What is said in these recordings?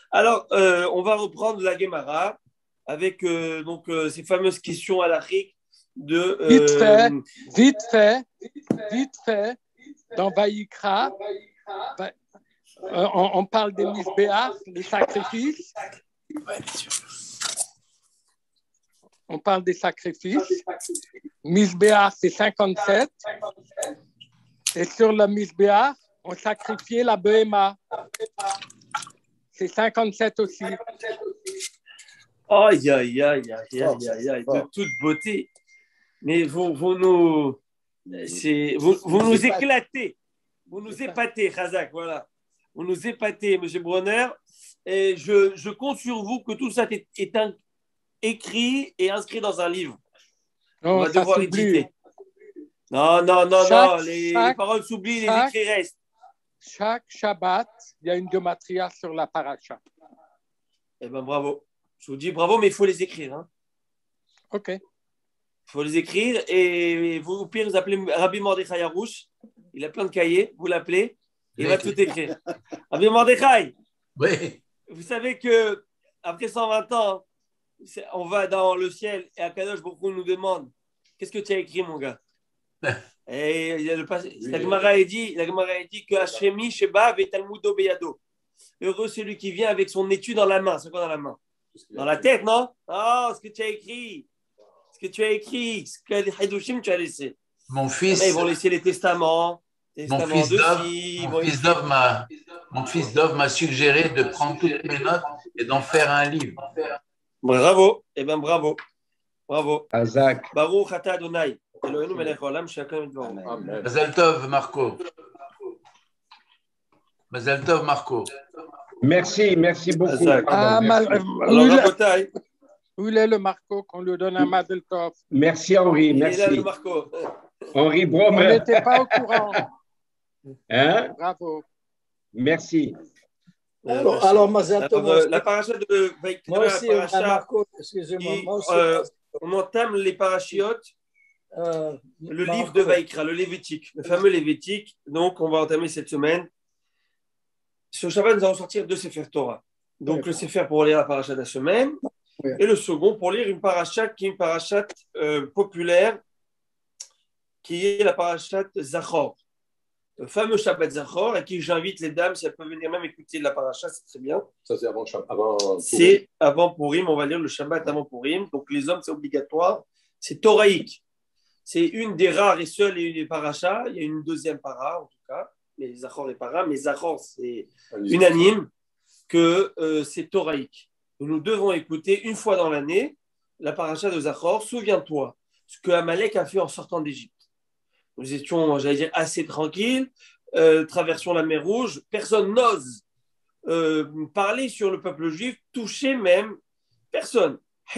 Alors, on va reprendre la Gemara avec ces fameuses questions à l'Afrique de. Vite fait, dans Vaïkra, on parle des misbéach, les sacrifices. On parle des sacrifices. Misbéach, c'est 57. Et sur le misbéach, on sacrifiait la Behema. C'est 57 aussi. Aïe, aïe, aïe, aïe, aïe, aïe, aïe, de toute beauté. Mais vous nous éclatez. Vous nous épatez, Khazak, voilà. Vous nous épatez, M. Bronner. Et je compte sur vous que tout ça est écrit et inscrit dans un livre. Non, on va devoir éditer. Non. Les paroles s'oublient, les écrits restent. Chaque Shabbat, il y a une gematria sur la paracha. Eh bien, bravo. Je vous dis bravo, mais il faut les écrire. Hein. OK. Il faut les écrire. Et vous, au pire, vous appelez Rabbi Mordechai Harouche. Il a plein de cahiers. Vous l'appelez. Il va tout écrire. Rabbi Mordechai. Oui. Vous savez qu'après 120 ans, on va dans le ciel et Akadosh Baruch Hu nous demande qu'est-ce que tu as écrit, mon gars? Et la Gemara a dit que Hashemi Sheba ve Talmudo Beyado. Heureux celui qui vient avec son étude dans la main. C'est quoi dans la main? Dans la tête, non? Oh, ce que tu as écrit. Ce que les Haïdouchim tu as laissé. Mon fils. Ils vont laisser les testaments. Mon fils Dov m'a suggéré de prendre toutes mes notes et d'en faire un livre. Bravo. Eh bien, bravo. Azak. Baruch Ata Adonai. Eloheinu melech haolam she'akam et dvaro. Mazal Tov, Marco. Merci beaucoup. Où est le Marco qu'on lui donne un Mazal Tov? Merci Henri, merci. Il est là le Marco. Henri Bromer. On n'était pas au courant. Hein? Bravo. Merci. Alors Mazal Tov. La paracha de Vaïkra, moi aussi, Marco, excusez-moi. Moi aussi, on entame les parachiotes, le livre de Vaïkra, le Lévitique, le fameux Lévitique. Donc, on va entamer cette semaine. Ce Shabbat, nous allons sortir deux Sefer Torah. Donc, le Sefer pour lire la paracha de la semaine, et le second pour lire une paracha qui est une paracha populaire, qui est la paracha Zachor. Le fameux Shabbat Zachor, à qui j'invite les dames, si elles peuvent venir même écouter la paracha, c'est très bien. Ça, c'est avant Purim. C'est avant Purim, on va lire le Shabbat avant Purim. Donc, les hommes, c'est obligatoire. C'est toraïque. C'est une des rares et seules et une parachas. Il y a une deuxième para, en tout cas. Mais Zachor et para. Mais Zachor, c'est unanime que c'est toraïque. Nous devons écouter une fois dans l'année la paracha de Zachor. Souviens-toi ce que Amalek a fait en sortant d'Égypte. Nous étions, j'allais dire, assez tranquilles. Traversions la mer Rouge. Personne n'ose parler sur le peuple juif, toucher même personne.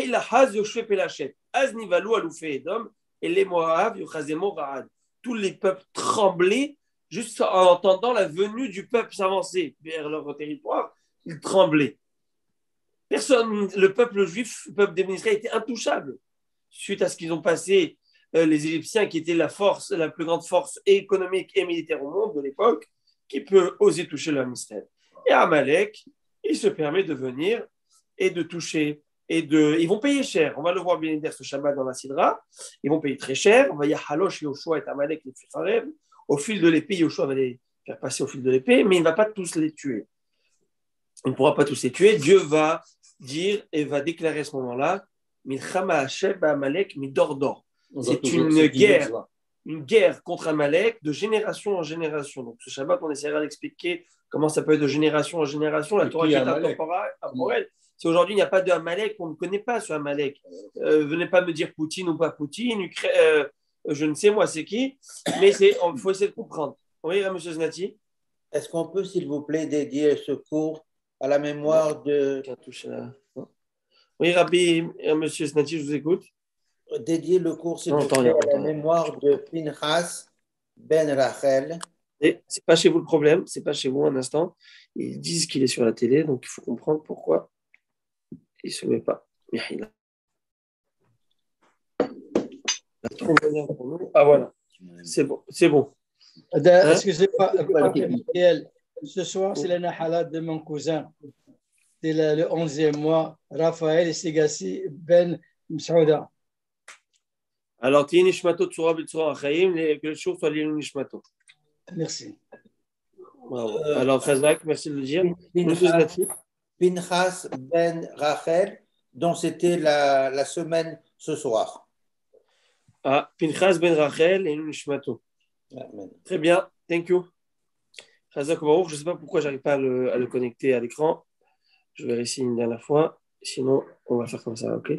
Tous les peuples tremblaient juste en entendant la venue du peuple s'avancer vers leur territoire. Ils tremblaient. Personne, le peuple juif, le peuple d'Israël était intouchable suite à ce qu'ils ont passé. Les Égyptiens, qui étaient la plus grande force économique et militaire au monde de l'époque, qui peut oser toucher leur mystère. Et Amalek, il se permet de venir et de toucher. Ils vont payer cher. On va le voir bien dire ce Shabbat dans la Sidra. Ils vont payer très cher. On va y Halosh, Yoshua et Amalek, les Ficharev. Au fil de l'épée, Yoshua va les faire passer au fil de l'épée, mais il ne va pas tous les tuer. Il ne pourra pas tous les tuer. Dieu va dire et va déclarer à ce moment-là Milchama Hashem Amalek Midordor. C'est une guerre contre Amalek de génération en génération. Donc, ce Shabbat, on essaiera d'expliquer comment ça peut être de génération en génération. La Torah est intemporelle. Si aujourd'hui, il n'y a pas de Amalek, on ne connaît pas ce Amalek. Venez pas me dire Poutine ou pas Poutine, je ne sais moi c'est qui, mais il faut essayer de comprendre. Oui, M. Znati. Est-ce qu'on peut, s'il vous plaît, dédier ce cours à la mémoire de... Oui, Rabbi, M. Znati, je vous écoute. Dédier le cours, s'il vous plaît, à la mémoire de Pinchas ben Rachel. C'est pas chez vous le problème, c'est pas chez vous un instant. Ils disent qu'il est sur la télé, donc il faut comprendre pourquoi il ne se met pas. Ah voilà, c'est bon. Excusez-moi, Michael. Ce soir, c'est la nahalat de mon cousin. c'est le 11e mois, Raphaël Segassi Ben Msouda. Alors, Tiye Nishmato Tsura Bitsura Achaim, que le jour soit lié Nishmato. Merci. Bravo. Alors, Khazak, merci de le dire. Pinchas Ben Rachel, dont c'était la semaine ce soir. Ah, Pinchas Ben Rachel et Nishmato. Amen. Très bien, thank you. Khazak Baruch, je ne sais pas pourquoi je n'arrive pas à le connecter à l'écran. Je vérifie une dernière fois. Sinon, on va faire comme ça, ok?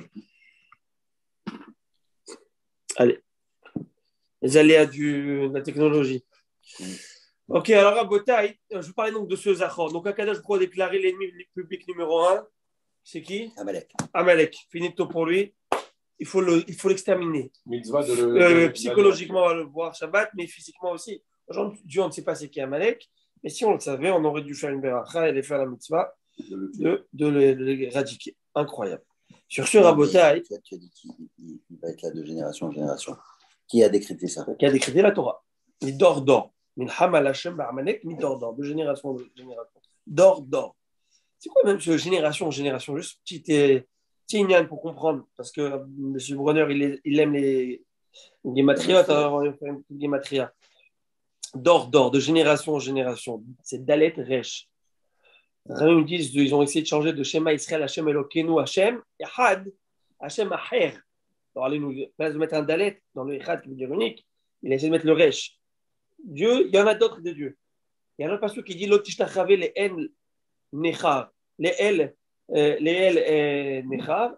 Allez. Les aléas de la technologie. Ok, alors à Botaï, je vous parlais donc de ce Zachor. Donc Akadosh Baruch Hu a déclaré l'ennemi public numéro 1. C'est qui? Amalek. Amalek. Finito pour lui. Il faut l'exterminer. Psychologiquement, on va le voir Shabbat, mais physiquement aussi. Aujourd'hui, Dieu, on ne sait pas c'est qui Amalek. Mais si on le savait, on aurait dû faire une beracha et faire la mitzvah de l'éradiquer. Incroyable. Sur ce, Rabotai. Tu as dit qu'il va être là de génération en génération. Qui a décrété ça? Qui a décrété la Torah. Il dort. Min hamal Hashem ba'amalek, mi dort. De génération en génération. Dort. C'est quoi même ce génération en génération? Juste petit ignan pour comprendre. Parce que M. Bronner, il aime les guématriotes. Alors on va faire une petite guématria. Dort, de génération en génération. C'est Dalet Resh. Ils disent, ils ont essayé de changer de Shema Israël, Hashem Elokeinu, Hashem, Echad, Hashem Aher. Alors, allez nous, place de mettre un Dalet dans le Echad qui veut dire unique, il a essayé de mettre le Resh. Dieu, il y en a d'autres de Dieu. Il y a un autre passage qui dit Lotishtachave les El Nechar, les El Nechar.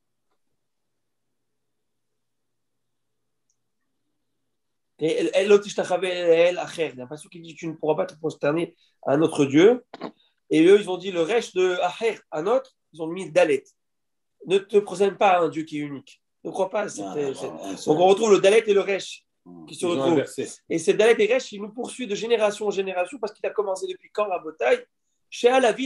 Et Lotishtachave les El Acher. Il y a un passage qui dit tu ne pourras pas te prosterner à un autre Dieu. Et eux, ils ont dit le reste de Aher, un autre, ils ont mis Dalet. Ne te prosterne pas à un Dieu qui est unique. Ne crois pas. Donc on retrouve le Dalet et le Resh qui se retrouvent. Et ce Dalet et Resh, il nous poursuit de génération en génération parce qu'il a commencé depuis quand la bataille? C'est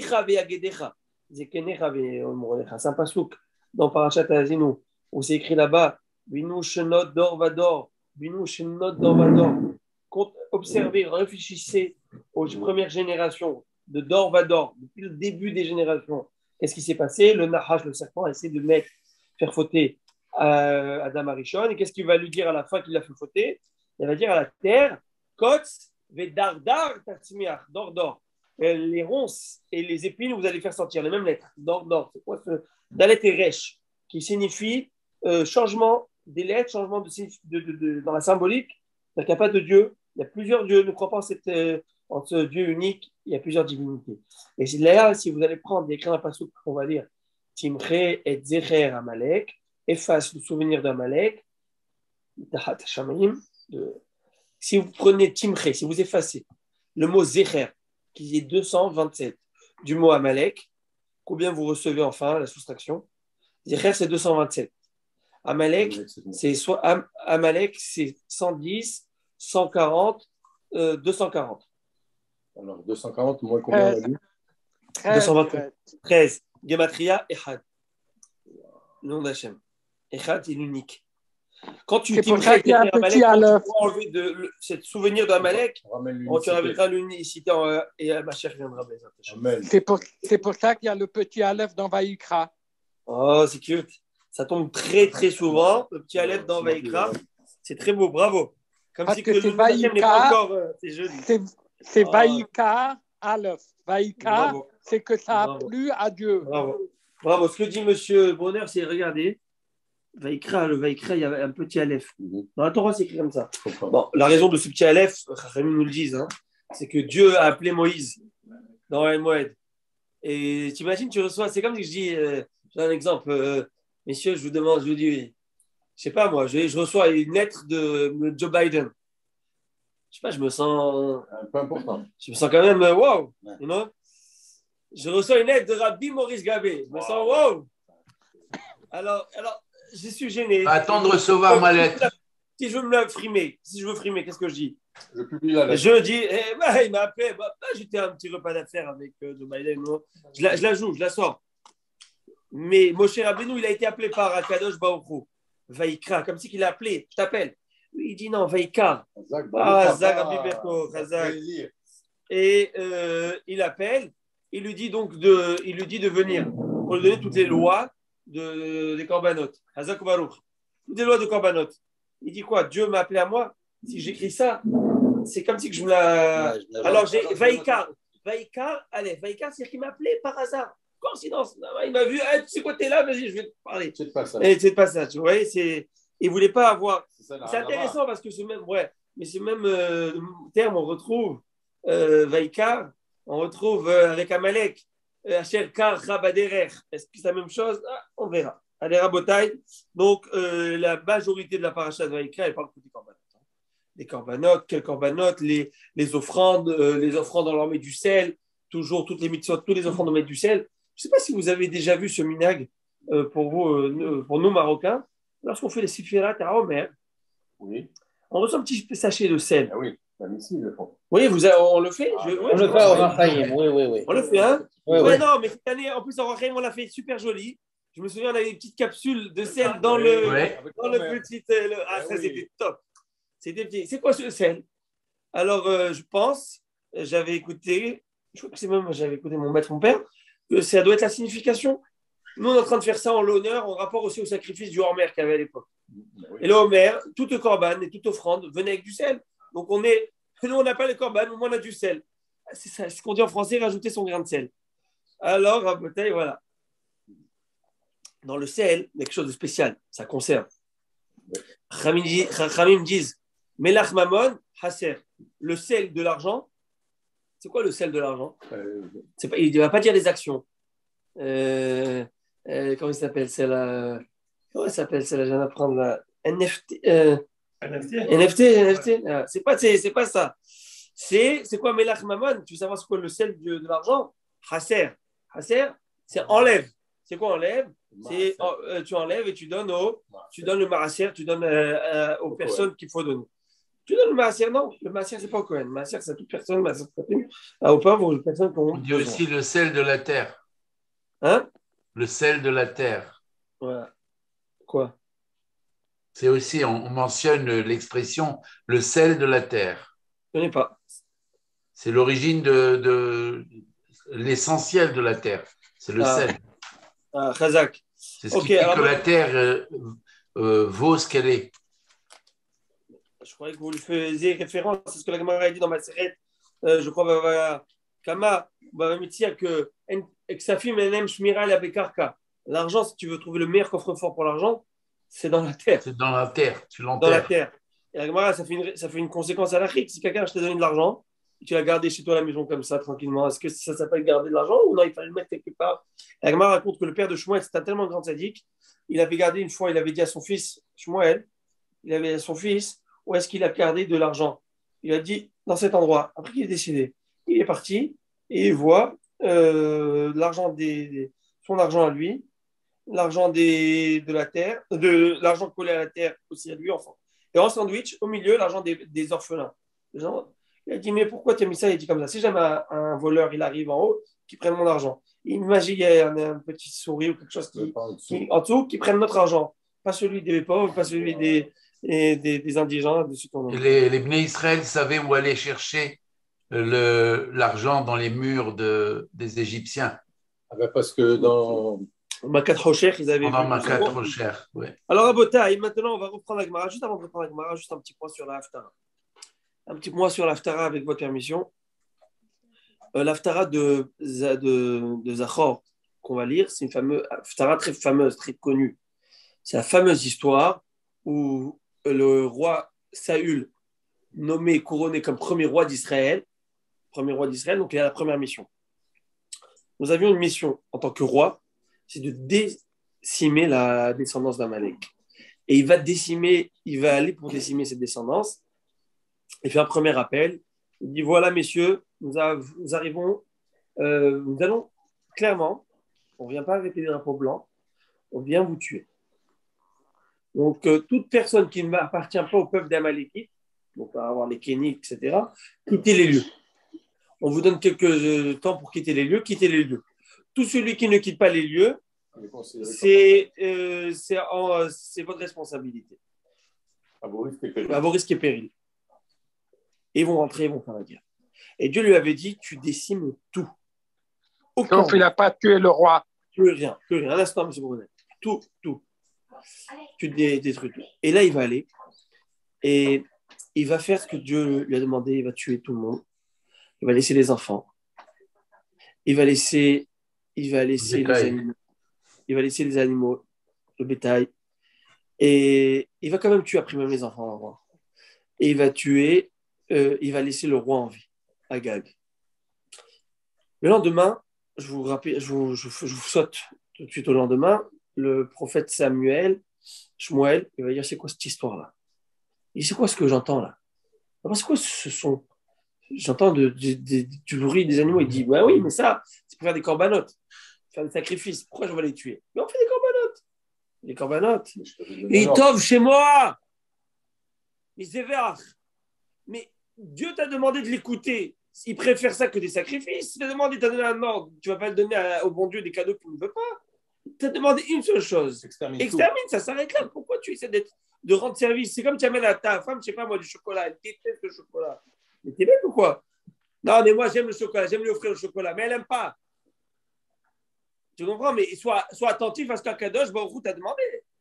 un pasouk dans Parashat Azinu où c'est écrit là-bas Binu Shenot Dor Vador. Binu Shenot Dor Vador. Observez, réfléchissez aux premières générations de Dor Vador, depuis le début des générations. Qu'est-ce qui s'est passé? Le Nahash, le serpent, a essayé de faire fauter Adam Arishon. Et qu'est-ce qu'il va lui dire à la fin qu'il l'a fait fauter? Il va dire à la terre Kotz Vedardar Tatsimiach, Dor. Les ronces et les épines, vous allez faire sortir les mêmes lettres. Dor. C'est quoi ce Dalet et Resh, qui signifie changement des lettres, changement dans la symbolique. Il n'y a pas de Dieu. Il y a plusieurs dieux. Ne crois pas en ce Dieu unique. Il y a plusieurs divinités. Et c'est là, si vous allez prendre et écrire un passage qu'on va lire, Timche et Zecher Amalek, efface le souvenir d'Amalek, si vous prenez Timche, si vous effacez le mot Zecher, qui est 227 du mot Amalek, combien vous recevez enfin la soustraction? Zecher, c'est 227. Amalek, c'est 110, 140, 240. Alors, 240, moins combien on a dit? 213. Gematria, Echad. Le nom d'Hachem. Echad, c'est l'unique. Quand tu t'imprègnes Amalek, quand tu vas enlever ce souvenir d'Amalek, tu ramèneras l'unicité et ma chère viendra. C'est pour ça qu'il y a le petit Aleph dans Vaïkra. Oh, c'est cute. Ça tombe très, très souvent. Le petit Aleph dans Vaïkra. C'est très beau, bravo. Comme parce si que le nom d'Hachem n'est pas encore. C'est joli. C'est Vaïkar, Aleph. Vaïkar, c'est que ça a plu à Dieu. Bravo. Ce que dit M. Bonheur, c'est regardez, Vaïkra, le Vaïkra, il y a un petit Aleph. Dans la Torah, c'est écrit comme ça. Bon, la raison de ce petit Aleph, Chachamim nous le disent, c'est que Dieu a appelé Moïse dans El Moed. Et t'imagines, tu reçois, c'est comme si je dis, j'ai un exemple, messieurs, je vous dis, je sais pas moi, je reçois une lettre de Joe Biden. Je sais pas, je me sens. Peu important. Je me sens quand même wow. You know? Je reçois une lettre de Rabbi Maurice Gabé. Je me sens wow. Alors, je suis gêné. Attends de recevoir ma lettre. Si je veux me frimer, qu'est-ce que je dis? Je publie la lettre. Je dis, il m'a appelé. J'étais à un petit repas d'affaires avec Joe Biden. Je la joue, je la sors. Mais Moshe Rabbeinu, il a été appelé par Akadosh Baruch Hu. Vaïkra, comme si qu'il a appelé. Je t'appelle. Oui, il dit non, Vaïkar. Zag Rabbi Berko, Chazak. Et il appelle. il lui dit de venir pour lui donner toutes les lois des korbanot. Hazak Baruch. Toutes les lois de korbanot. Il dit quoi? Dieu m'a appelé à moi. Si j'écris ça, c'est comme si que je me la. Alors j'ai Vaïkar. Vaïkar, c'est qu'il m'a appelé par hasard. Coïncidence. Il m'a vu, tu sais quoi, t'es là, vas-y, je vais te parler. C'est le passage. Vous voyez, il ne voulait pas avoir. C'est intéressant parce que ce même, mais ce même terme, on retrouve Vaïkar, on retrouve avec Amalek, Asher Kar Rabaderer. Est-ce que c'est la même chose? On verra. Allez, Rabotai. Donc, la majorité de la paracha de Vaïkar, elle parle des corbanotes. Des corbanotes, quels corbanotes, les offrandes on leur met du sel, toujours toutes les mitzvot, tous les offrandes on met du sel. Je ne sais pas si vous avez déjà vu ce minag pour nous Marocains, lorsqu'on fait les sifirat à Omer, oui. On reçoit un petit sachet de sel. Ah oui, ici, ils le font. Oui, on le fait. On le fait au Rachaïm, oui. On le fait, hein? Oui. Non, mais cette année, en plus, au Rachaïm, on l'a fait super joli. Je me souviens, on avait des petites capsules de sel dans le petit. Ça, c'était top. C'était petit. C'est quoi ce sel? Alors, je pense, j'avais écouté, je crois que c'est même, j'avais écouté mon maître, mon père, que ça doit être la signification. Nous, on est en train de faire ça en l'honneur, en rapport aussi au sacrifice du Homer qu'il y avait à l'époque. Oui. Et le Homer, toute corban et toute offrande venait avec du sel. Donc, nous, on n'a pas les corban, mais on a du sel. C'est ça, ce qu'on dit en français, rajouter son grain de sel. Alors, à bouteille, voilà. Dans le sel, il y a quelque chose de spécial, ça conserve. Khamim disent, Melach Mamon, Hasser. Le sel de l'argent, c'est quoi le sel de l'argent? Il ne va pas dire les actions. Comment il s'appelle? Comment elle s'appelle? C'est la, je viens d'apprendre la NFT. NFT. C'est pas ça. C'est quoi Melach Mamon? Tu veux savoir c'est quoi le sel de l'argent? Hasser, c'est enlève. C'est quoi enlève? Tu enlèves et tu donnes le maaser, tu donnes aux personnes qu'il faut donner. Tu donnes le maaser, non. Le maaser, c'est pas au Cohen. Le maaser, c'est à toute personne. Aux pauvres, aux personnes qui ont. On dit aussi le sel de la terre. Hein? Le sel de la terre. Voilà. Quoi? C'est aussi, on mentionne l'expression le sel de la terre. Je ne connais pas. C'est l'origine de l'essentiel de la terre. C'est le sel. Chazak. C'est ce qui fait que la terre vaut ce qu'elle est. Je croyais que vous lui faisiez référence. C'est ce que la Gemara a dit dans ma série. Je crois Kama Bavamitia que Ksafim Enem Shmira la Bekarka. L'argent, si tu veux trouver le meilleur coffre-fort pour l'argent, c'est dans la terre. C'est dans la terre. Tu l'enterres. Dans la terre. Et la Gemara, ça fait une conséquence à l'Afrique. Si quelqu'un t'a donné de l'argent, tu l'as gardé chez toi à la maison comme ça, tranquillement, est-ce que ça s'appelle garder de l'argent ou non, il fallait le mettre quelque part? La Gemara raconte que le père de Shmuel, c'était un tellement grand sadique, il avait gardé une fois, il avait dit à son fils, Shmuel, il avait à son fils, où est-ce qu'il a gardé de l'argent? Il a dit, dans cet endroit. Après qu'il est décédé, il est parti et il voit l'argent son argent à lui, l'argent de la terre, de l'argent collé à la terre aussi à lui, enfin. Et en sandwich, au milieu, l'argent des orphelins. Il a dit, mais pourquoi tu as mis ça? Il dit comme ça, si jamais un voleur, il arrive en haut, qu'il prenne mon argent. Imagine, il y a un petit souris ou quelque chose en dessous, qui prenne notre argent. Pas celui des pauvres, pas celui des indigents. Et les Bnei Israël savaient où aller chercher l'argent dans les murs des Égyptiens. Ah ben parce que dans Makat Rocher, ils avaient vu. Makat Rocher, oui. Alors, Abotai, maintenant, on va reprendre la Gemara. Juste avant de reprendre la Gemara, juste un petit point sur la Haftara. Un petit point sur l'Haftara avec votre permission. L'Haftara de Zachor qu'on va lire, c'est une Haftara très fameuse, très connue. C'est la fameuse histoire où le roi Saül, nommé, couronné comme premier roi d'Israël, donc il a la première mission. Nous avions une mission en tant que roi, c'est de décimer la descendance d'Amalek. Et il va aller pour décimer cette descendance. Il fait un premier appel. Il dit, voilà, messieurs, nous arrivons, nous allons clairement, on ne vient pas avec les drapeaux blancs, on vient vous tuer. Donc, toute personne qui ne appartient pas au peuple d'Amalekite, donc on va avoir les Kénites, etc., quittez les lieux. On vous donne quelques temps pour quitter les lieux, quittez les lieux. Tout celui qui ne quitte pas les lieux, c'est votre responsabilité. À vos risques et périls. Et ils vont rentrer, ils vont faire la guerre. Et Dieu lui avait dit, tu décimes tout. Aucun. Donc, il n'a pas tué le roi. Plus rien. Un instant, M. Brunet. Tout. Tu détruis tout. Et là, il va aller et il va faire ce que Dieu lui a demandé. Il va tuer tout le monde. Il va laisser les enfants. Il va laisser les animaux. Il va laisser les animaux, le bétail. Et il va quand même tuer après même les enfants. Et il va laisser le roi en vie, Agag. Le lendemain, je vous saute tout de suite au lendemain, le prophète Shmuel, il va dire, c'est quoi cette histoire-là? Il dit, c'est quoi ce que j'entends là? C'est quoi ce son? J'entends du bruit des animaux. Il dit, bah oui, mais ça, c'est pour faire des corbanotes, faire des sacrifices. Pourquoi je vais les tuer? Mais on fait des corbanotes. Les corbanotes. Et il tombe chez moi. Il s'éverre. Mais Dieu t'a demandé de l'écouter. Il préfère ça que des sacrifices. Il t'a demandé, il t'a donné un ordre. Tu ne vas pas le donner au bon Dieu des cadeaux qu'il ne veut pas. Il t'a demandé une seule chose. Extermine, ça s'arrête là. Pourquoi tu essaies de rendre service? C'est comme tu amènes à ta femme, je ne sais pas moi, du chocolat. Elle déteste le chocolat. Mais t'es bête ou quoi? Non, mais moi, j'aime le chocolat. J'aime lui offrir le chocolat. Mais elle n'aime pas. Tu comprends? Mais sois attentif à ce qu'Akadosh Baruch Hu t'a demandé.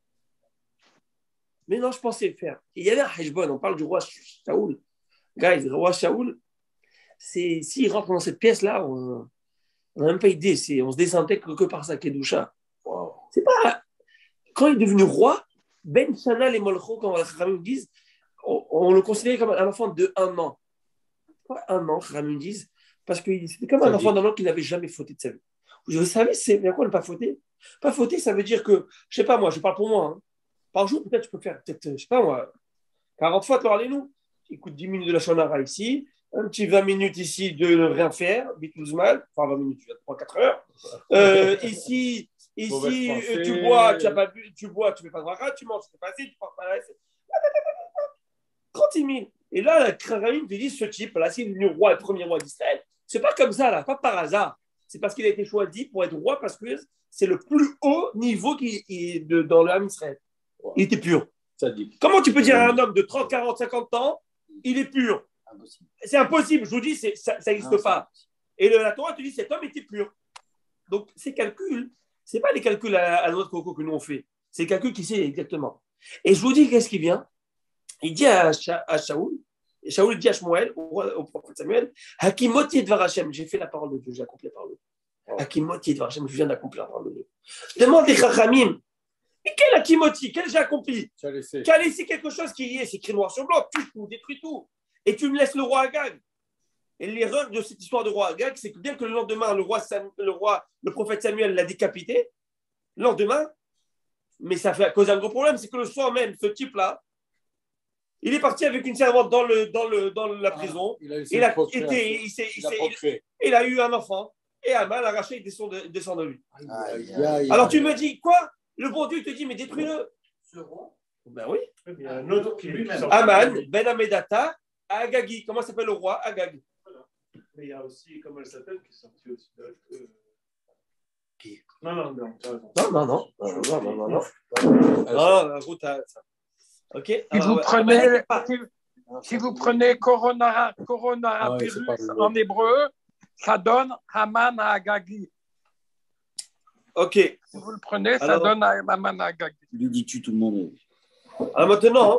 Mais non, je pensais le faire. Il y avait un Heshbon. On parle du roi Shaoul. Guys, le roi Shaoul, s'il rentre dans cette pièce-là, on n'a même pas idée. On se désintègre que par sa Kedusha. Wow. C'est pas. Quand il est devenu roi, Ben Shana les Molcho, comme les Khamim disent, on le considérait comme un enfant de 1 an. Pas 1 an, Khamim disent, parce que c'était comme un enfant d'un an qui n'avait jamais fauté de sa vie. Vous savez, c'est bien quoi ne pas fauter? Pas fauter, ça veut dire que, je ne sais pas moi, je parle pour moi, hein. Par jour, peut-être je peux faire, je ne sais pas moi, 40 fois, allez-nous. Écoute 10 minutes de la Shonara ici, un petit 20 minutes ici de ne rien faire, mal, enfin 20 minutes, 3-4 heures. Ici tu bois, tu ne fais pas de bracha, tu manges, c'est facile, tu portes pas la 30 000. Et là, la Kramim te dit, ce type, là, c'est le roi, le premier roi d'Israël. C'est pas comme ça, là, pas par hasard. C'est parce qu'il a été choisi pour être roi, parce que c'est le plus haut niveau dans l'âme Israël. Il était pur. Comment tu peux dire à un homme de 30, 40, 50 ans, il est pur? Impossible. C'est impossible. Je vous dis, ça n'existe pas. Et la Torah te dit, cet homme était pur. Donc, ces calculs, ce n'est pas les calculs à la noix de coco que nous on fait. C'est les calculs qui sait exactement. Et je vous dis, qu'est-ce qui vient? Il dit à Shaoul, et Shaoul dit à Shmuel, au prophète Samuel, Hakimoti Dvar Hashem, j'ai fait la parole de Dieu, j'ai accompli la parole de Dieu. Hakimoti Dvar Hashem, je viens d'accomplir la parole de Dieu. Demande des Chachamim. Mais quel Hakimoti? Quel j'ai accompli? Tu as laissé quelque chose qui est écrit noir sur blanc, tue tout, détruis tout. Et tu me laisses le roi Agag. Et l'erreur de cette histoire de roi Agag, c'est que bien que le lendemain, le prophète Samuel l'a décapité, le lendemain, mais ça fait cause un gros problème, c'est que le soir même, ce type-là, il est parti avec une servante dans la prison. Il a eu un enfant. Et Aman l'a arraché, il descend de lui. Alors tu me dis, quoi? Le bon Dieu te dit, mais détruis-le. Ce roi? Ben oui. Il y a un autre qui lui Aman, Ben Amedata, Agagi. Comment s'appelle le roi? Agag. Mais il y a aussi, comment elle s'appelle, qui est sortie aussi de... Qui? Non, tu as raison. Non. La route à ça. Ok. Si vous prenez coronavirus en hébreu, ça donne Haman à Agagi. Ok. Si vous le prenez, ça donne Haman à Agagi. Lui dis-tu tout le monde. Alors maintenant,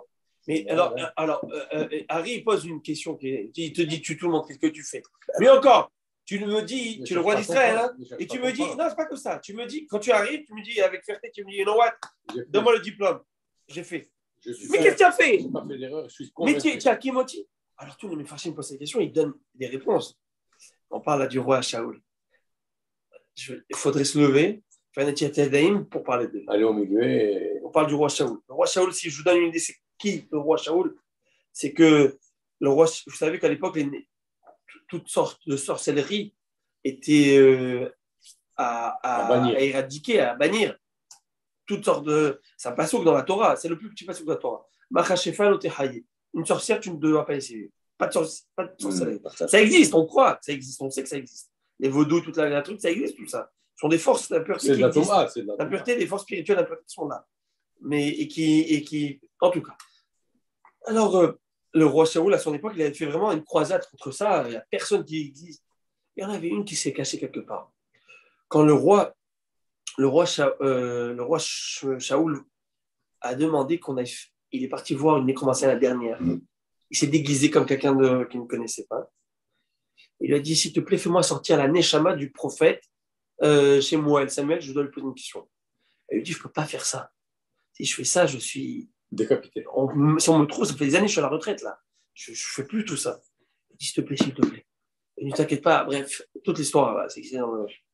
Harry pose une question il te dit tu tout le monde, qu'est-ce que tu fais? Mais encore, tu me dis, tu es le roi d'Israël, hein, et tu me dis, non, c'est pas comme ça. Tu me dis, quand tu arrives, tu me dis avec fierté, tu me dis, you know what, donne-moi le diplôme. J'ai fait. Mais qu'est-ce que tu as fait? Je n'ai pas fait d'erreur, je suis mais tu as Kimoti? Alors tous les Mefarshim me posent des questions, ils donnent des réponses. On parle là du roi Shaoul. Il faudrait se lever, faire un étiadaïm pour parler de lui. Allez au milieu. On parle du roi Shaoul. Le roi Shaoul, si je vous donne une idée, c'est qui le roi Shaoul? C'est que le roi, vous savez qu'à l'époque, toutes sortes de sorcellerie étaient à éradiquer, à bannir. Toutes sortes de. C'est un passouk dans la Torah, c'est le plus petit passouk de la Torah. Une sorcière, tu ne dois pas essayer. Pas de sorcellerie. Ça existe, on croit, ça existe, on sait que ça existe. Les vaudous, toute la truc, ça existe, tout ça. Ce sont des forces d'impureté qui existent. L'impureté, des forces spirituelles d'impureté sont là. Mais, et qui, en tout cas. Alors, le roi Shaoul, à son époque, il avait fait vraiment une croisade contre ça. Il n'y a personne qui existe. Il y en avait une qui s'est cachée quelque part. quand le roi Shaoul a demandé il est parti voir une nécromancienne la dernière. Il s'est déguisé comme quelqu'un qu'il ne connaissait pas. Il lui a dit, s'il te plaît, fais-moi sortir la Neshama du prophète chez moi, Samuel, je dois lui poser une question. Elle lui dit, je ne peux pas faire ça. Si je fais ça, je suis décapité. Si on me trouve, ça fait des années que je suis à la retraite, là. Je ne fais plus tout ça. Il dit, s'il te plaît, s'il te plaît. Et ne t'inquiète pas, bref, toute l'histoire, c'est excellent.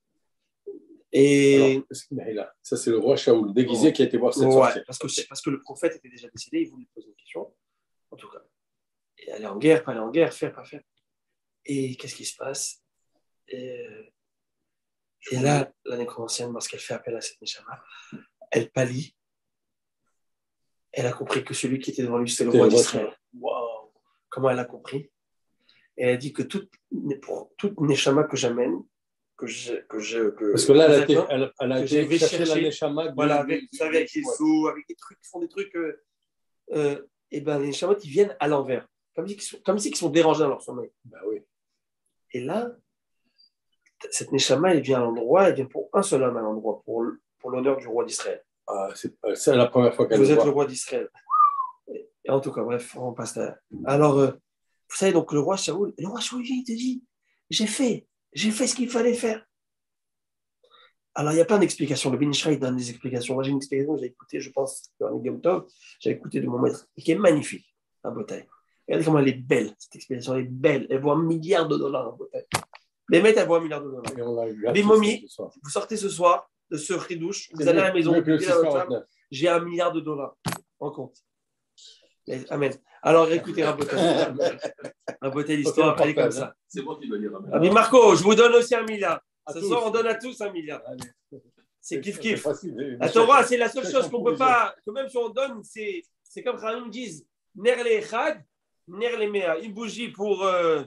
Et alors, ça, c'est le roi Shaoul, déguisé, qui a été voir cette sorcière. Parce que le prophète était déjà décédé, il voulait poser une question. En tout cas. Et aller en guerre, pas aller en guerre, faire, pas faire. Et qu'est-ce qui se passe? Et là, la nécromancienne, lorsqu'elle fait appel à cette Neshama, elle pâlit. Elle a compris que celui qui était devant lui, c'était le roi d'Israël. Waouh! Comment elle a compris? Et elle a dit que toute Neshama que j'amène, parce que là, elle a été chercher la Neshama. Voilà, avec les sous, avec des trucs, qui font des trucs. Et ben les Neshamot, ils viennent à l'envers. Comme si ils sont dérangés dans leur sommeil. Ben oui. Et là, cette Neshama, elle vient à l'endroit, elle vient pour un seul homme à l'endroit, pour l'honneur du roi d'Israël. C'est la première fois qu'elle Vous êtes le roi d'Israël. Et en tout cas, bref, on passe là. Alors, vous savez, donc le roi Shaoul, il te dit, j'ai fait ce qu'il fallait faire. Alors, il y a plein d'explications. Le Ben Ishraï donne des explications. Moi, j'ai une explication que j'ai écoutée, je pense, j'ai écouté de mon maître, et qui est magnifique, à Botaï. Regardez comment elle est belle, cette explication, elle est belle. Elle vaut $1 milliard à Botaï. Les maîtres, elle vaut $1 milliard. Les momies, vous sortez ce soir de ce ridouche, vous allez à la maison, j'ai $1 milliard en compte. Amen. Alors, écoutez, Rabotaï, l'histoire, elle est comme ça. C'est moi qui dois dire. Mais Marco, je vous donne aussi $1 milliard. Ce soir, on donne à tous $1 milliard. C'est kiff-kiff. La Torah, c'est la seule chose qu'on ne peut pas, que même si on donne, c'est comme quand nous disent Ner le Echad, Ner le Mea. Une bougie pour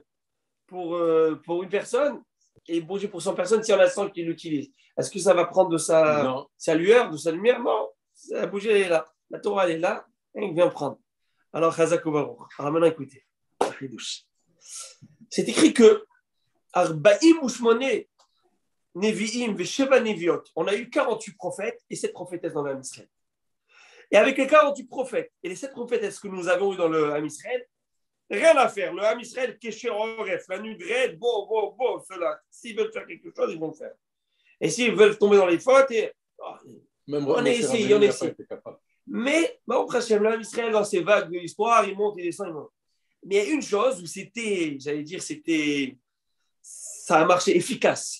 une personne et une bougie pour 100 personnes si on a 100 qui l'utilisent. Est-ce que ça va prendre de sa lueur, de sa lumière? Non. La bougie, elle est là. La Torah, elle est là. Et il vient prendre. Alors, Chazak Baruch. Alors maintenant, écoutez. C'est écrit que Arba'im Ushmone Nevi'im Vesheva Neviot. On a eu 48 prophètes et 7 prophétesses dans le Ham Israël. Et avec les 48 prophètes et les 7 prophétesses que nous avons eu dans le Ham Israël, rien à faire. Le Ham Israël, Kesher Oref, la Nugred, cela. S'ils veulent faire quelque chose, ils vont le faire. Et s'ils veulent tomber dans les fautes, on est ici. Mais, le Ham Israël, dans ces vagues de l'histoire, il monte, il descend, il monte. Mais il y a une chose où ça a marché efficace.